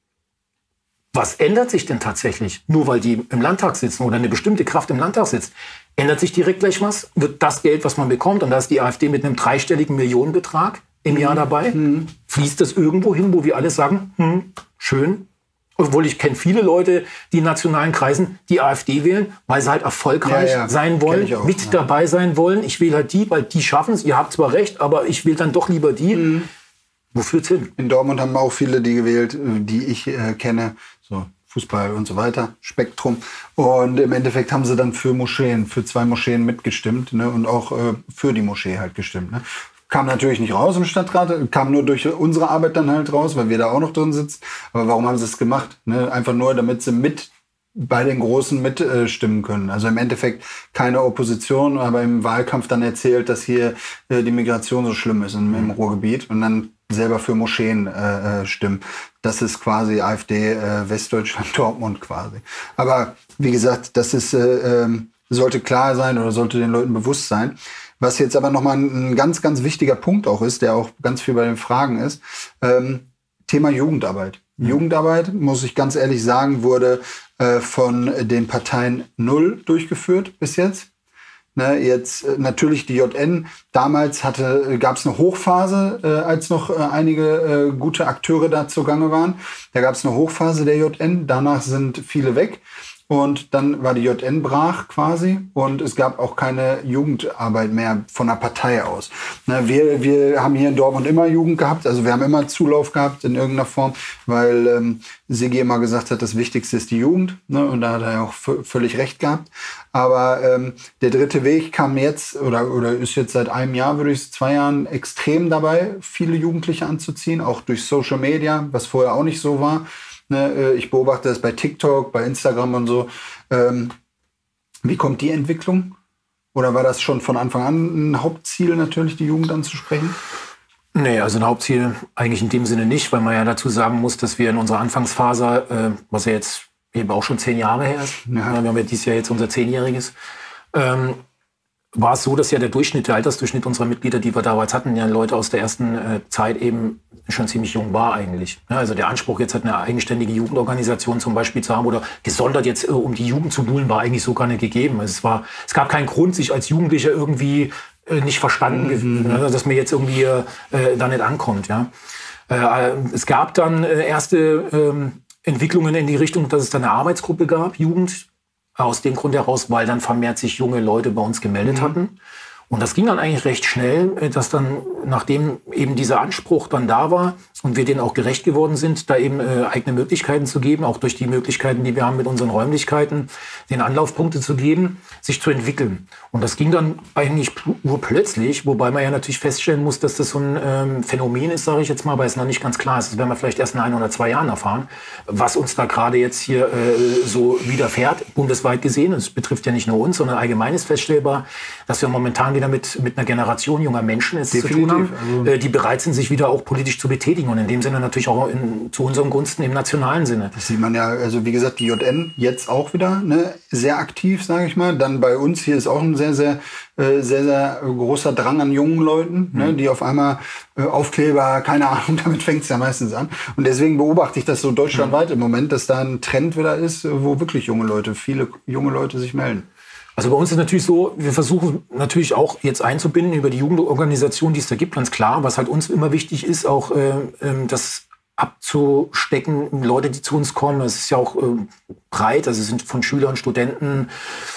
Was ändert sich denn tatsächlich? Nur weil die im Landtag sitzen oder eine bestimmte Kraft im Landtag sitzt, ändert sich direkt gleich was? Wird das Geld, was man bekommt, und da ist die AfD mit einem 3-stelligen Millionenbetrag im Jahr dabei, fließt das irgendwo hin, wo wir alle sagen, schön. Obwohl ich kenne viele Leute, die in nationalen Kreisen die AfD wählen, weil sie halt erfolgreich sein wollen, dabei sein wollen. Ich wähle halt die, weil die schaffen es. Ihr habt zwar recht, aber ich wähle dann doch lieber die. Wo führt's hin? In Dortmund haben auch viele die gewählt, die ich kenne, so Fußball und so weiter, Spektrum. Und im Endeffekt haben sie dann für 2 Moscheen mitgestimmt, ne, und auch für die Moschee halt gestimmt. Ne. Kam natürlich nicht raus im Stadtrat, kam nur durch unsere Arbeit dann halt raus, weil wir da auch noch drin sitzen. Aber warum haben sie es gemacht? Ne? Einfach nur, damit sie bei den Großen mitstimmen können. Also im Endeffekt keine Opposition, aber im Wahlkampf dann erzählt, dass hier die Migration so schlimm ist im Ruhrgebiet und dann selber für Moscheen stimmen. Das ist quasi AfD Westdeutschland, Dortmund quasi. Aber wie gesagt, das ist sollte klar sein oder sollte den Leuten bewusst sein. Was jetzt aber nochmal ein ganz, ganz wichtiger Punkt auch ist, der auch ganz viel bei den Fragen ist, Thema Jugendarbeit. Jugendarbeit, muss ich ganz ehrlich sagen, wurde von den Parteien 0 durchgeführt bis jetzt. Ne, jetzt natürlich die JN. Damals gab es eine Hochphase, als noch einige gute Akteure da zugange waren. Da gab es eine Hochphase der JN. Danach sind viele weg. Und dann war die JN brach quasi und es gab auch keine Jugendarbeit mehr von der Partei aus. Ne, wir haben hier in Dortmund immer Jugend gehabt, also wir haben immer Zulauf gehabt in irgendeiner Form, weil Sigi immer gesagt hat, das Wichtigste ist die Jugend. Ne, und da hat er auch völlig recht gehabt. Aber der dritte Weg kam jetzt oder ist jetzt seit einem Jahr, würde ich 2 Jahren, extrem dabei, viele Jugendliche anzuziehen, auch durch Social Media, was vorher auch nicht so war. Ich beobachte das bei TikTok, bei Instagram und so. Wie kommt die Entwicklung? Oder war das schon von Anfang an ein Hauptziel, natürlich die Jugend anzusprechen? Nee, also ein Hauptziel eigentlich in dem Sinne nicht, weil man ja dazu sagen muss, dass wir in unserer Anfangsphase, was ja jetzt eben auch schon 10 Jahre her ist, wir haben ja dieses Jahr jetzt unser 10-jähriges, war es so, dass ja der Altersdurchschnitt unserer Mitglieder, die wir damals hatten, ja Leute aus der ersten Zeit eben schon ziemlich jung war eigentlich. Ja, also der Anspruch, jetzt halt eine eigenständige Jugendorganisation zum Beispiel zu haben oder gesondert jetzt um die Jugend zu buhlen, war eigentlich so gar nicht gegeben. Es gab keinen Grund, sich als Jugendlicher irgendwie nicht verstanden, dass man jetzt irgendwie da nicht ankommt. Ja. Es gab dann erste Entwicklungen in die Richtung, dass es dann eine Arbeitsgruppe gab, Jugend, aus dem Grund heraus, weil dann vermehrt sich junge Leute bei uns gemeldet hatten. Und das ging dann eigentlich recht schnell, dass dann, nachdem eben dieser Anspruch dann da war und wir denen auch gerecht geworden sind, da eben eigene Möglichkeiten zu geben, auch durch die Möglichkeiten, die wir haben mit unseren Räumlichkeiten, den Anlaufpunkte zu geben, sich zu entwickeln. Und das ging dann eigentlich nur plötzlich, wobei man ja natürlich feststellen muss, dass das so ein Phänomen ist, sage ich jetzt mal, weil es noch nicht ganz klar ist. Das werden wir vielleicht erst in 1 oder 2 Jahren erfahren, was uns da gerade jetzt hier so widerfährt, bundesweit gesehen. Es betrifft ja nicht nur uns, sondern allgemein ist feststellbar, dass wir momentan wieder mit einer Generation junger Menschen zu tun haben, die bereit sind, sich wieder auch politisch zu betätigen und in dem Sinne natürlich auch zu unserem Gunsten im nationalen Sinne. Das sieht man ja, also wie gesagt, die JN jetzt auch wieder sehr aktiv, sage ich mal. Dann bei uns hier ist auch ein sehr, sehr großer Drang an jungen Leuten, die auf einmal Aufkleber, keine Ahnung, damit fängt es ja meistens an. Und deswegen beobachte ich das so deutschlandweit im Moment, dass da ein Trend wieder ist, wo wirklich viele junge Leute sich melden. Also bei uns ist natürlich so, wir versuchen natürlich auch jetzt einzubinden über die Jugendorganisation, die es da gibt, ganz klar. Was halt uns immer wichtig ist, auch das abzustecken, Leute, die zu uns kommen. Das ist ja auch breit, also es sind von Schülern, Studenten,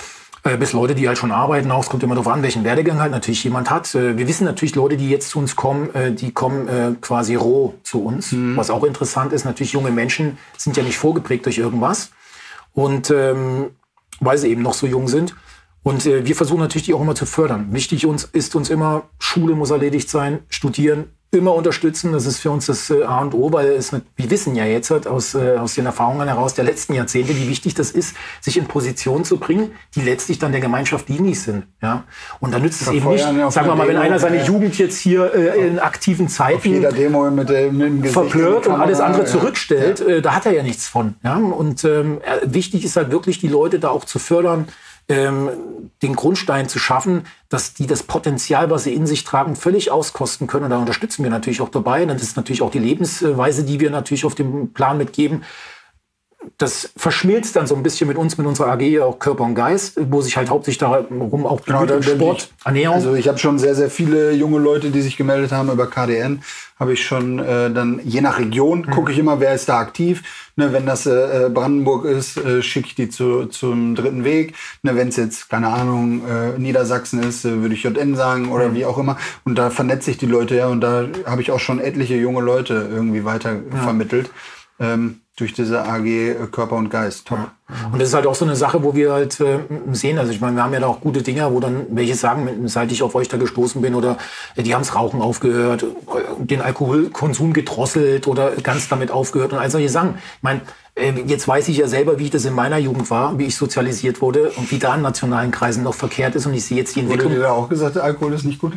bis Leute, die halt schon arbeiten, auch. Es kommt immer darauf an, welchen Werdegang halt natürlich jemand hat. Wir wissen natürlich, Leute, die jetzt zu uns kommen, die kommen quasi roh zu uns. Was auch interessant ist, natürlich junge Menschen sind ja nicht vorgeprägt durch irgendwas. Und weil sie eben noch so jung sind. Und wir versuchen natürlich, die auch immer zu fördern. Wichtig ist uns immer, Schule muss erledigt sein, studieren, immer unterstützen. Das ist für uns das A und O, weil wir wissen ja jetzt halt aus den Erfahrungen heraus der letzten Jahrzehnte, wie wichtig das ist, sich in Positionen zu bringen, die letztlich dann der Gemeinschaft dienlich sind. Ja? Und da nützt es eben nicht, sagen wir mal, wenn einer seine Jugend jetzt hier in aktiven Zeiten auf jeder Demo mit dem Gesicht verplört und alles andere zurückstellt, da hat er ja nichts von. Ja? Und wichtig ist halt wirklich, die Leute da auch zu fördern, den Grundstein zu schaffen, dass die das Potenzial, was sie in sich tragen, völlig auskosten können. Und da unterstützen wir natürlich auch dabei. Und das ist natürlich auch die Lebensweise, die wir natürlich auf dem Plan mitgeben. Das verschmilzt dann so ein bisschen mit uns, mit unserer AG, auch Körper und Geist, wo sich halt hauptsächlich darum auch Sport, Ernährung. Also ich habe schon sehr, sehr viele junge Leute, die sich gemeldet haben über KDN. Habe ich schon dann, je nach Region, gucke ich immer, wer ist da aktiv. Ne, wenn das Brandenburg ist, schicke ich die zum dritten Weg. Ne, wenn es jetzt, keine Ahnung, Niedersachsen ist, würde ich JN sagen oder wie auch immer. Und da vernetze ich die Leute, ja. Und da habe ich auch schon etliche junge Leute irgendwie weiter vermittelt. Durch diese AG Körper und Geist. Top. Und das ist halt auch so eine Sache, wo wir halt sehen, also ich meine, wir haben ja da auch gute Dinger, wo dann welche sagen, seit ich auf euch da gestoßen bin oder die haben das Rauchen aufgehört, den Alkoholkonsum gedrosselt oder ganz damit aufgehört und all solche Sachen. Ich meine, jetzt weiß ich ja selber, wie ich das in meiner Jugend war, wie ich sozialisiert wurde und wie da in nationalen Kreisen noch verkehrt ist und ich sehe jetzt die Entwicklung. Wurde dir da auch gesagt, Alkohol ist nicht gut?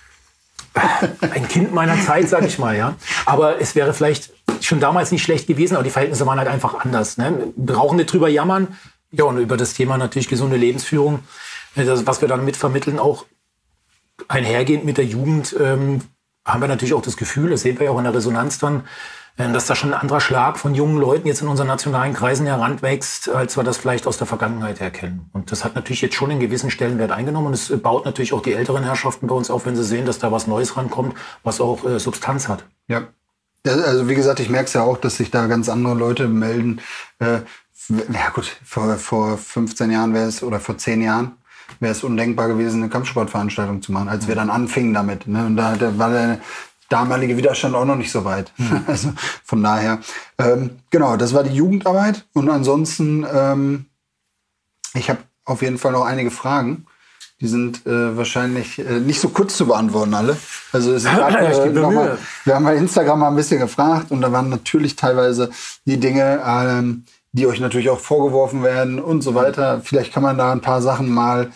Ein Kind meiner Zeit, sag ich mal, ja. Aber es wäre vielleicht schon damals nicht schlecht gewesen, aber die Verhältnisse waren halt einfach anders. Ne? Wir brauchen nicht drüber jammern. Ja, und über das Thema natürlich gesunde Lebensführung, das, was wir dann mitvermitteln, auch einhergehend mit der Jugend, haben wir natürlich auch das Gefühl, das sehen wir ja auch in der Resonanz dann, dass da schon ein anderer Schlag von jungen Leuten jetzt in unseren nationalen Kreisen heranwächst, als wir das vielleicht aus der Vergangenheit her kennen. Und das hat natürlich jetzt schon einen gewissen Stellenwert eingenommen und es baut natürlich auch die älteren Herrschaften bei uns auf, wenn sie sehen, dass da was Neues rankommt, was auch Substanz hat. Ja. Also wie gesagt, ich merke es ja auch, dass sich da ganz andere Leute melden. Ja gut, vor 15 Jahren wäre es, oder vor 10 Jahren wäre es undenkbar gewesen, eine Kampfsportveranstaltung zu machen, als wir dann anfingen damit. Ne? Und da war der damalige Widerstand auch noch nicht so weit. Also von daher, genau, das war die Jugendarbeit. Und ansonsten, ich habe auf jeden Fall noch einige Fragen. Die sind wahrscheinlich nicht so kurz zu beantworten, alle. Also es gab, wir haben bei Instagram mal ein bisschen gefragt und da waren natürlich teilweise die Dinge, die euch natürlich auch vorgeworfen werden und so weiter. Vielleicht kann man da ein paar Sachen mal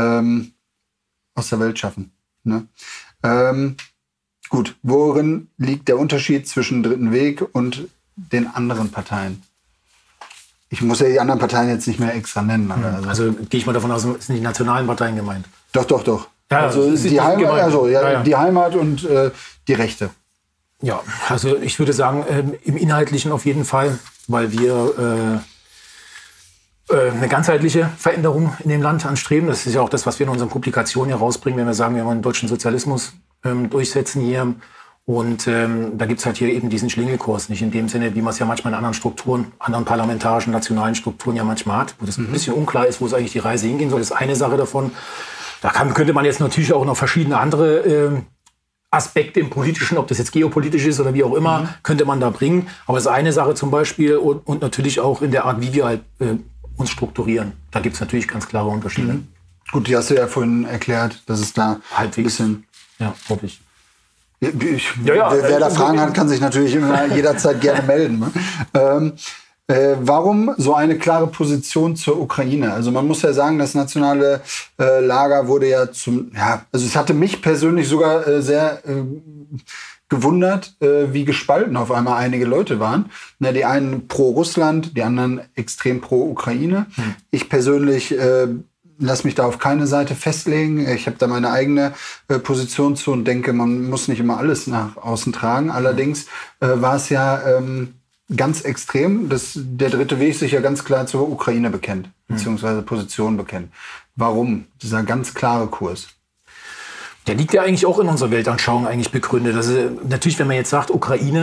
aus der Welt schaffen. Ne? Gut, worin liegt der Unterschied zwischen Dritten Weg und den anderen Parteien? Ich muss ja die anderen Parteien jetzt nicht mehr extra nennen. Also gehe ich mal davon aus, es sind die nationalen Parteien gemeint. Doch. Ja, also die Heimat, die Heimat und die Rechte. Ja, also ich würde sagen, im Inhaltlichen auf jeden Fall, weil wir eine ganzheitliche Veränderung in dem Land anstreben. Das ist ja auch das, was wir in unseren Publikationen hier rausbringen, wenn wir sagen, wir wollen den deutschen Sozialismus durchsetzen hier. Und da gibt's halt hier eben diesen Schlingel-Kurs, nicht in dem Sinne, wie man es ja manchmal in anderen Strukturen, anderen parlamentarischen, nationalen Strukturen ja manchmal hat, wo das ein bisschen unklar ist, wo es eigentlich die Reise hingehen soll. Das ist eine Sache davon. Da könnte man jetzt natürlich auch noch verschiedene andere Aspekte im Politischen, ob das jetzt geopolitisch ist oder wie auch immer, könnte man da bringen. Aber es ist eine Sache zum Beispiel und natürlich auch in der Art, wie wir halt uns strukturieren. Da gibt's natürlich ganz klare Unterschiede. Gut, die hast du ja vorhin erklärt, dass es da halbwegs ein bisschen... Ja, hoffe ich. Wer da Fragen hat, kann sich natürlich immer jederzeit gerne melden. Ne? Warum so eine klare Position zur Ukraine? Also man muss ja sagen, das nationale Lager wurde ja also es hatte mich persönlich sogar sehr gewundert, wie gespalten auf einmal einige Leute waren. Na, die einen pro Russland, die anderen extrem pro Ukraine. Ich persönlich lass mich da auf keine Seite festlegen. Ich habe da meine eigene Position zu und denke, man muss nicht immer alles nach außen tragen. Allerdings war es ja ganz extrem, dass der Dritte Weg sich ja ganz klar zur Ukraine bekennt, beziehungsweise Position bekennt. Warum? Dieser ganz klare Kurs. Der liegt ja eigentlich auch in unserer Weltanschauung eigentlich begründet. Also natürlich, wenn man jetzt sagt, Ukraine,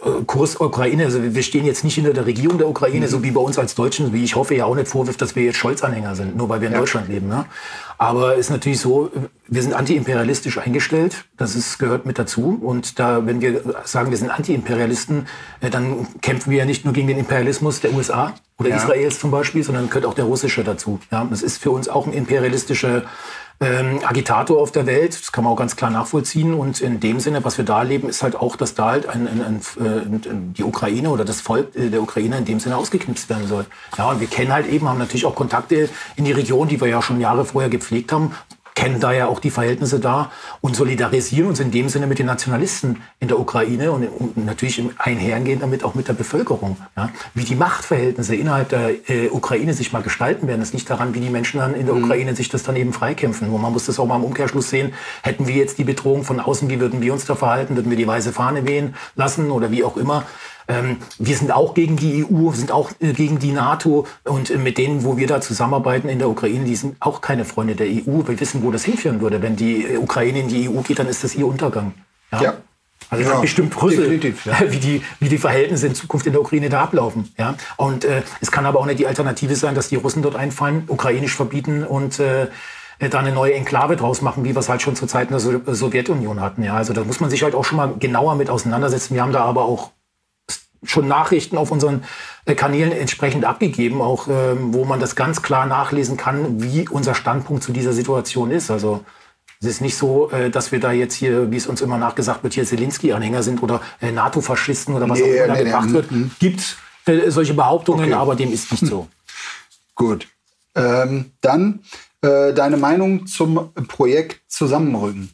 Kurs Ukraine, also wir stehen jetzt nicht hinter der Regierung der Ukraine, so wie bei uns als Deutschen, wie ich hoffe ja auch nicht vorwirft, dass wir jetzt Scholz-Anhänger sind, nur weil wir in Deutschland leben. Ne? Aber es ist natürlich so, wir sind antiimperialistisch eingestellt, gehört mit dazu. Und wenn wir sagen, wir sind Antiimperialisten, dann kämpfen wir ja nicht nur gegen den Imperialismus der USA oder Israels zum Beispiel, sondern gehört auch der russische dazu. Ja? Das ist für uns auch ein imperialistischer Agitator auf der Welt, das kann man auch ganz klar nachvollziehen. Und in dem Sinne, was wir da erleben, ist halt auch, dass da halt die Ukraine oder das Volk der Ukraine in dem Sinne ausgeknipst werden soll. Ja, und wir kennen halt eben, haben natürlich auch Kontakte in die Region, die wir ja schon Jahre vorher gepflegt haben, kennen da ja auch die Verhältnisse da und solidarisieren uns in dem Sinne mit den Nationalisten in der Ukraine und natürlich einhergehend damit auch mit der Bevölkerung. Ja. Wie die Machtverhältnisse innerhalb der Ukraine sich mal gestalten werden, das liegt daran, wie die Menschen dann in der Ukraine sich das dann eben freikämpfen. Und man muss das auch mal im Umkehrschluss sehen, hätten wir jetzt die Bedrohung von außen, wie würden wir uns da verhalten? Würden wir die weiße Fahne wehen lassen oder wie auch immer? Wir sind auch gegen die EU, sind auch gegen die NATO und mit denen, wo wir da zusammenarbeiten in der Ukraine, die sind auch keine Freunde der EU. Wir wissen, wo das hinführen würde. Wenn die Ukraine in die EU geht, dann ist das ihr Untergang. Ja. Also das hat bestimmt Rüssel, wie die Verhältnisse in Zukunft in der Ukraine da ablaufen. Ja? Und es kann aber auch nicht die Alternative sein, dass die Russen dort einfallen, ukrainisch verbieten und da eine neue Enklave draus machen, wie wir es halt schon zu Zeiten der Sowjetunion hatten. Ja? Also da muss man sich halt auch schon mal genauer mit auseinandersetzen. Wir haben da aber auch schon Nachrichten auf unseren Kanälen entsprechend abgegeben, auch wo man das ganz klar nachlesen kann, wie unser Standpunkt zu dieser Situation ist. Also es ist nicht so, dass wir da jetzt hier, wie es uns immer nachgesagt wird, hier Zelensky-Anhänger sind oder NATO-Faschisten oder was auch immer da gebracht wird. Gibt solche Behauptungen, aber dem ist nicht so. Gut. Dann deine Meinung zum Projekt Zusammenrücken.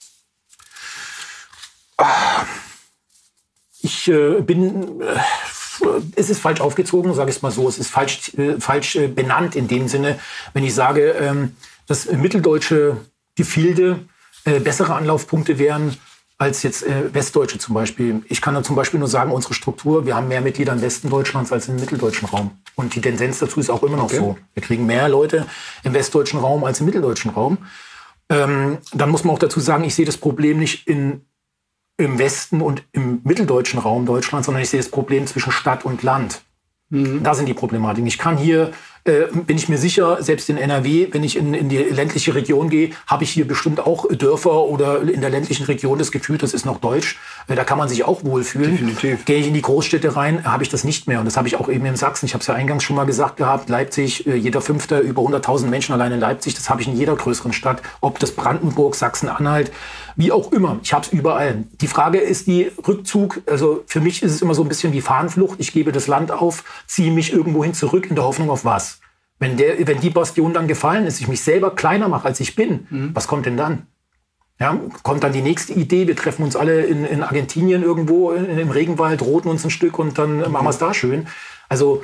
Es ist falsch aufgezogen, sage ich es mal so. Es ist falsch benannt in dem Sinne, wenn ich sage, dass mitteldeutsche Gefilde bessere Anlaufpunkte wären als jetzt westdeutsche zum Beispiel. Ich kann da zum Beispiel nur sagen, unsere Struktur, wir haben mehr Mitglieder im Westen Deutschlands als im mitteldeutschen Raum. Und die Tendenz dazu ist auch immer noch so. Wir kriegen mehr Leute im westdeutschen Raum als im mitteldeutschen Raum. Dann muss man auch dazu sagen, ich sehe das Problem nicht im Westen und im mitteldeutschen Raum Deutschlands, sondern ich sehe das Problem zwischen Stadt und Land. Da sind die Problematiken. Ich kann hier, bin ich mir sicher, selbst in NRW, wenn ich in die ländliche Region gehe, habe ich hier bestimmt auch Dörfer oder in der ländlichen Region das Gefühl, das ist noch deutsch. Da kann man sich auch wohlfühlen. Definitiv. Gehe ich in die Großstädte rein, habe ich das nicht mehr. Und das habe ich auch eben in Sachsen. Ich habe es ja eingangs schon mal gesagt gehabt. Leipzig, jeder Fünfte, über 100.000 Menschen allein in Leipzig. Das habe ich in jeder größeren Stadt. Ob das Brandenburg, Sachsen-Anhalt, wie auch immer. Ich habe es überall. Die Frage ist die Rückzug. Also für mich ist es immer so ein bisschen wie Fahnenflucht. Ich gebe das Land auf, ziehe mich irgendwohin zurück in der Hoffnung auf was. Wenn die Bastion dann gefallen ist, ich mich selber kleiner mache, als ich bin, was kommt denn dann? Ja, kommt dann die nächste Idee, wir treffen uns alle in Argentinien irgendwo im Regenwald, roten uns ein Stück und dann machen wir es da schön. Also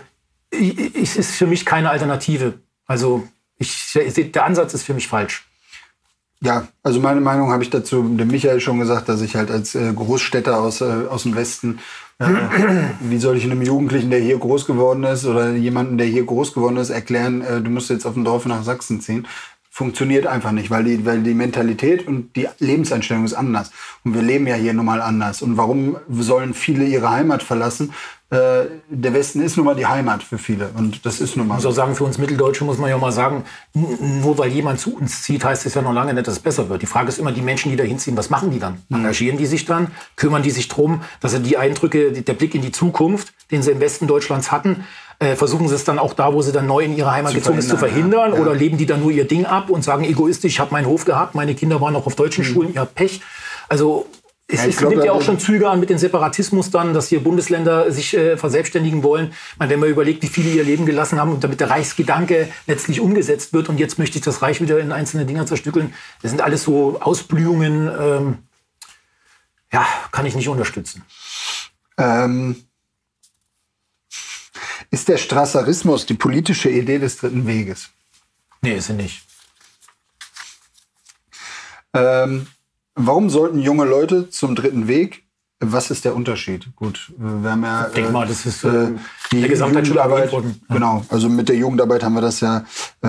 es ist für mich keine Alternative. Also der Ansatz ist für mich falsch. Ja, also meine Meinung habe ich dazu dem Michael schon gesagt, dass ich halt als Großstädter aus dem Westen, wie soll ich einem Jugendlichen, der hier groß geworden ist oder jemanden, der hier groß geworden ist, erklären, du musst jetzt auf dem Dorf nach Sachsen ziehen. Funktioniert einfach nicht, weil die Mentalität und die Lebenseinstellung ist anders. Und wir leben ja hier nun mal anders. Und warum sollen viele ihre Heimat verlassen? Der Westen ist nun mal die Heimat für viele. Und das ist nun mal so. Ich muss auch sagen, für uns Mitteldeutsche muss man ja mal sagen, nur weil jemand zu uns zieht, heißt es ja noch lange nicht, dass es besser wird. Die Frage ist immer, die Menschen, die da hinziehen, was machen die dann? Engagieren die sich dann? Kümmern die sich drum, dass sie die Eindrücke, der Blick in die Zukunft, den sie im Westen Deutschlands hatten, versuchen sie es dann auch da, wo sie dann neu in ihre Heimat gezogen ist, zu verhindern? Ja. Oder leben die dann nur ihr Ding ab und sagen egoistisch, ich habe meinen Hof gehabt, meine Kinder waren noch auf deutschen Schulen, ihr habt Pech. Also es nimmt ja auch schon Züge an mit dem Separatismus dann, dass hier Bundesländer sich verselbstständigen wollen. Ich meine, wenn man überlegt, wie viele ihr Leben gelassen haben und damit der Reichsgedanke letztlich umgesetzt wird und jetzt möchte ich das Reich wieder in einzelne Dinger zerstückeln, das sind alles so Ausblühungen, kann ich nicht unterstützen. Ist der Strasserismus die politische Idee des Dritten Weges? Nee, ist sie nicht. Warum sollten junge Leute zum Dritten Weg? Was ist der Unterschied? Gut, wir haben ja ich denke mal, das ist die Gesamtheit schon erwähnt worden. Ja. Genau, also mit der Jugendarbeit haben wir das ja.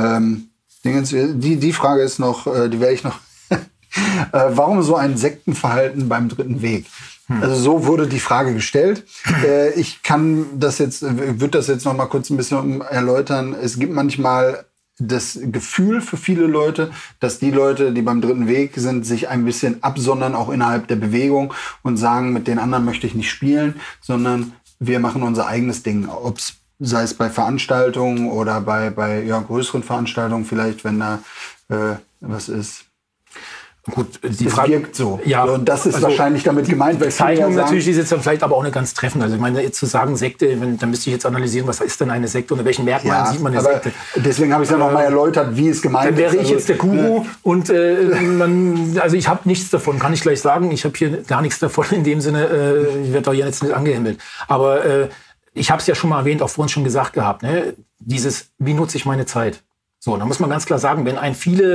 Die Frage ist noch, die werde ich noch. Warum so ein Sektenverhalten beim Dritten Weg? Also so wurde die Frage gestellt. Ich würde das jetzt noch mal kurz ein bisschen erläutern. Es gibt manchmal das Gefühl für viele Leute, dass die Leute, die beim dritten Weg sind, sich ein bisschen absondern, auch innerhalb der Bewegung und sagen, mit den anderen möchte ich nicht spielen, sondern wir machen unser eigenes Ding. Sei es bei Veranstaltungen oder bei größeren Veranstaltungen vielleicht, wenn da was ist. Gut, die Frage wirkt so. Ja, und das ist wahrscheinlich damit gemeint, weil Bezeichnung natürlich ist jetzt dann vielleicht aber auch nicht ganz treffend. Also ich meine, jetzt zu sagen Sekte, dann müsste ich jetzt analysieren, was ist denn eine Sekte, unter welchen Merkmalen sieht man eine Sekte. Deswegen habe ich es ja nochmal erläutert, wie es gemeint ist. Dann wäre ich jetzt der Guru und also ich habe nichts davon, kann ich gleich sagen. Ich habe hier gar nichts davon in dem Sinne, ich werde doch hier jetzt nicht angehimmelt. Aber ich habe es ja schon mal erwähnt, auch vorhin schon gesagt gehabt, ne? Dieses, wie nutze ich meine Zeit? So, da muss man ganz klar sagen, wenn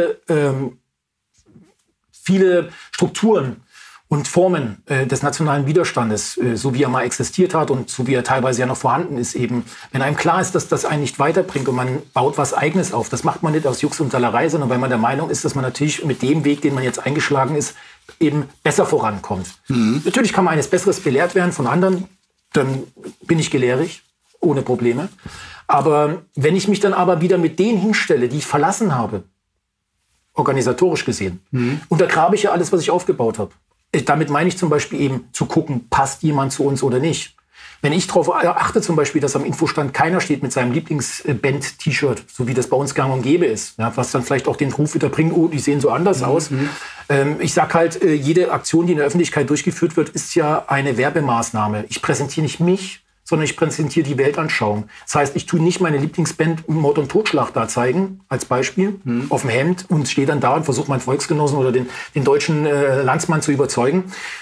viele Strukturen und Formen des nationalen Widerstandes, so wie er mal existiert hat und so wie er teilweise ja noch vorhanden ist, eben, wenn einem klar ist, dass das einen nicht weiterbringt und man baut was Eigenes auf, das macht man nicht aus Jux und Dollerei, sondern weil man der Meinung ist, dass man natürlich mit dem Weg, den man jetzt eingeschlagen ist, eben besser vorankommt. Natürlich kann man eines Besseres belehrt werden von anderen, dann bin ich gelehrig, ohne Probleme. Aber wenn ich mich dann aber wieder mit denen hinstelle, die ich verlassen habe, organisatorisch gesehen, untergrabe ich ja alles, was ich aufgebaut habe. Damit meine ich zum Beispiel eben zu gucken, passt jemand zu uns oder nicht. Wenn ich darauf achte zum Beispiel, dass am Infostand keiner steht mit seinem Lieblingsband-T-Shirt, so wie das bei uns gang und gäbe ist, ja, was dann vielleicht auch den Ruf wieder bringt, oh, die sehen so anders aus. Ich sag halt, jede Aktion, die in der Öffentlichkeit durchgeführt wird, ist ja eine Werbemaßnahme. Ich präsentiere nicht mich, sondern ich präsentiere die Weltanschauung. Das heißt, ich tue nicht meine Lieblingsband Mord und Totschlag da zeigen, als Beispiel, auf dem Hemd und stehe dann da und versuche meinen Volksgenossen oder den deutschen Landsmann zu überzeugen,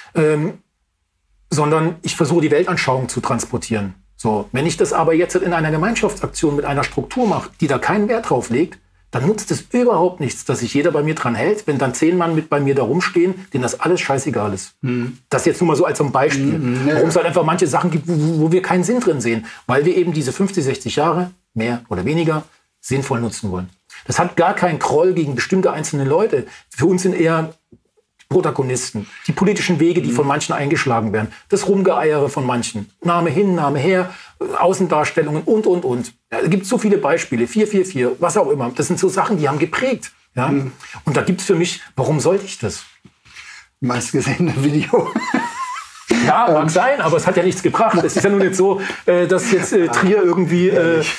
sondern ich versuche die Weltanschauung zu transportieren. So, wenn ich das aber jetzt in einer Gemeinschaftsaktion mit einer Struktur mache, die da keinen Wert drauf legt, dann nutzt es überhaupt nichts, dass sich jeder bei mir dran hält, wenn dann 10 Mann mit bei mir da rumstehen, denen das alles scheißegal ist. Das jetzt nur mal so als ein Beispiel. Warum es halt einfach manche Sachen gibt, wo wir keinen Sinn drin sehen. Weil wir eben diese 50, 60 Jahre, mehr oder weniger, sinnvoll nutzen wollen. Das hat gar keinen Groll gegen bestimmte einzelne Leute. Für uns sind eher Protagonisten, die politischen Wege, die von manchen eingeschlagen werden, das Rumgeeiere von manchen, Name hin, Name her, Außendarstellungen und. Ja, es gibt so viele Beispiele, 444, was auch immer. Das sind so Sachen, die haben geprägt. Ja? Und da gibt es für mich, warum sollte ich das? Meistgesehene Video. Ja, mag sein, aber es hat ja nichts gebracht. Es ist ja nun nicht so, dass jetzt Trier irgendwie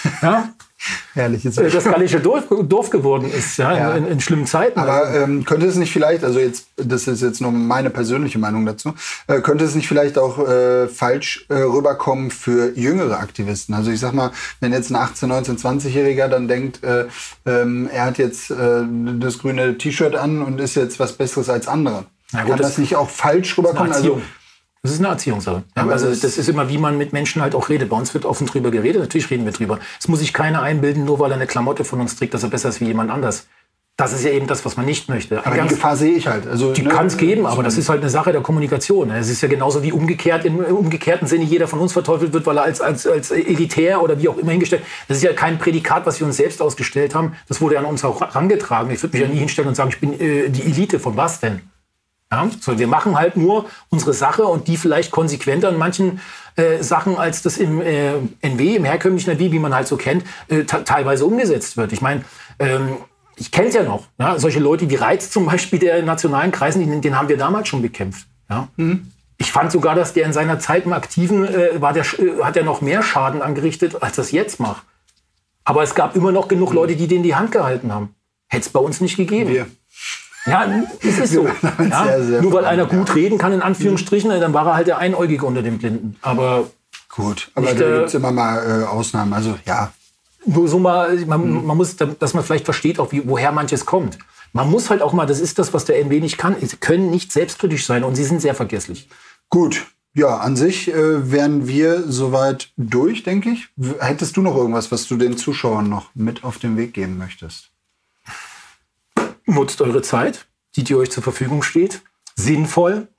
das gallische Dorf geworden ist, in schlimmen Zeiten. Aber könnte es nicht vielleicht, also jetzt, das ist jetzt nur meine persönliche Meinung dazu, könnte es nicht vielleicht auch falsch rüberkommen für jüngere Aktivisten? Also ich sag mal, wenn jetzt ein 18-, 19-, 20-Jähriger dann denkt, er hat jetzt das grüne T-Shirt an und ist jetzt was Besseres als andere. Kann das nicht auch falsch rüberkommen? Das ist eine Erziehungssache. Ja, also das ist immer, wie man mit Menschen halt auch redet. Bei uns wird offen drüber geredet, natürlich reden wir drüber. Es muss sich keiner einbilden, nur weil er eine Klamotte von uns trägt, dass er besser ist wie jemand anders. Das ist ja eben das, was man nicht möchte. Aber die Gefahr sehe ich halt. Also, die kann es geben, aber das ist halt eine Sache der Kommunikation. Es ist ja genauso wie umgekehrt, im umgekehrten Sinne jeder von uns verteufelt wird, weil er als elitär oder wie auch immer hingestellt. Das ist ja kein Prädikat, was wir uns selbst ausgestellt haben. Das wurde an uns auch herangetragen. Ich würde mich ja nie hinstellen und sagen, ich bin die Elite. Von was denn? Ja, so, wir machen halt nur unsere Sache und die vielleicht konsequenter in manchen Sachen, als das im NW, im herkömmlichen NW, wie man halt so kennt, teilweise umgesetzt wird. Ich meine, ich kenne es ja noch. Ja, solche Leute wie Reitz zum Beispiel, der in nationalen Kreisen, den haben wir damals schon bekämpft. Ja? Ich fand sogar, dass der in seiner Zeit im Aktiven hat er noch mehr Schaden angerichtet, als das jetzt macht. Aber es gab immer noch genug Leute, die denen die Hand gehalten haben. Hätte es bei uns nicht gegeben. Ja, es ist so. Ja, sehr nur weil einer gut reden kann, in Anführungsstrichen, dann war er halt der Einäugige unter den Blinden. Aber gut, aber da gibt es immer mal Ausnahmen. Also ja. Nur so mal, man muss, dass man vielleicht versteht, auch woher manches kommt. Man muss halt auch mal, das ist das, was der NW nicht kann, sie können nicht selbstkritisch sein und sie sind sehr vergesslich. Gut. Ja, an sich wären wir soweit durch, denke ich. Hättest du noch irgendwas, was du den Zuschauern noch mit auf den Weg geben möchtest? Nutzt eure Zeit, die euch zur Verfügung steht, sinnvoll.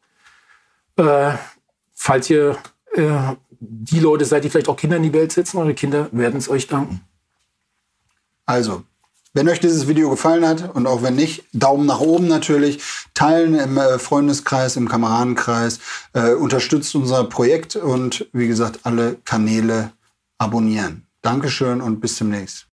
Falls ihr die Leute seid, die vielleicht auch Kinder in die Welt setzen, eure Kinder werden es euch danken. Also, Wenn euch dieses Video gefallen hat und auch wenn nicht, Daumen nach oben natürlich, teilen im Freundeskreis, im Kameradenkreis, unterstützt unser Projekt und wie gesagt, alle Kanäle abonnieren. Dankeschön und bis demnächst.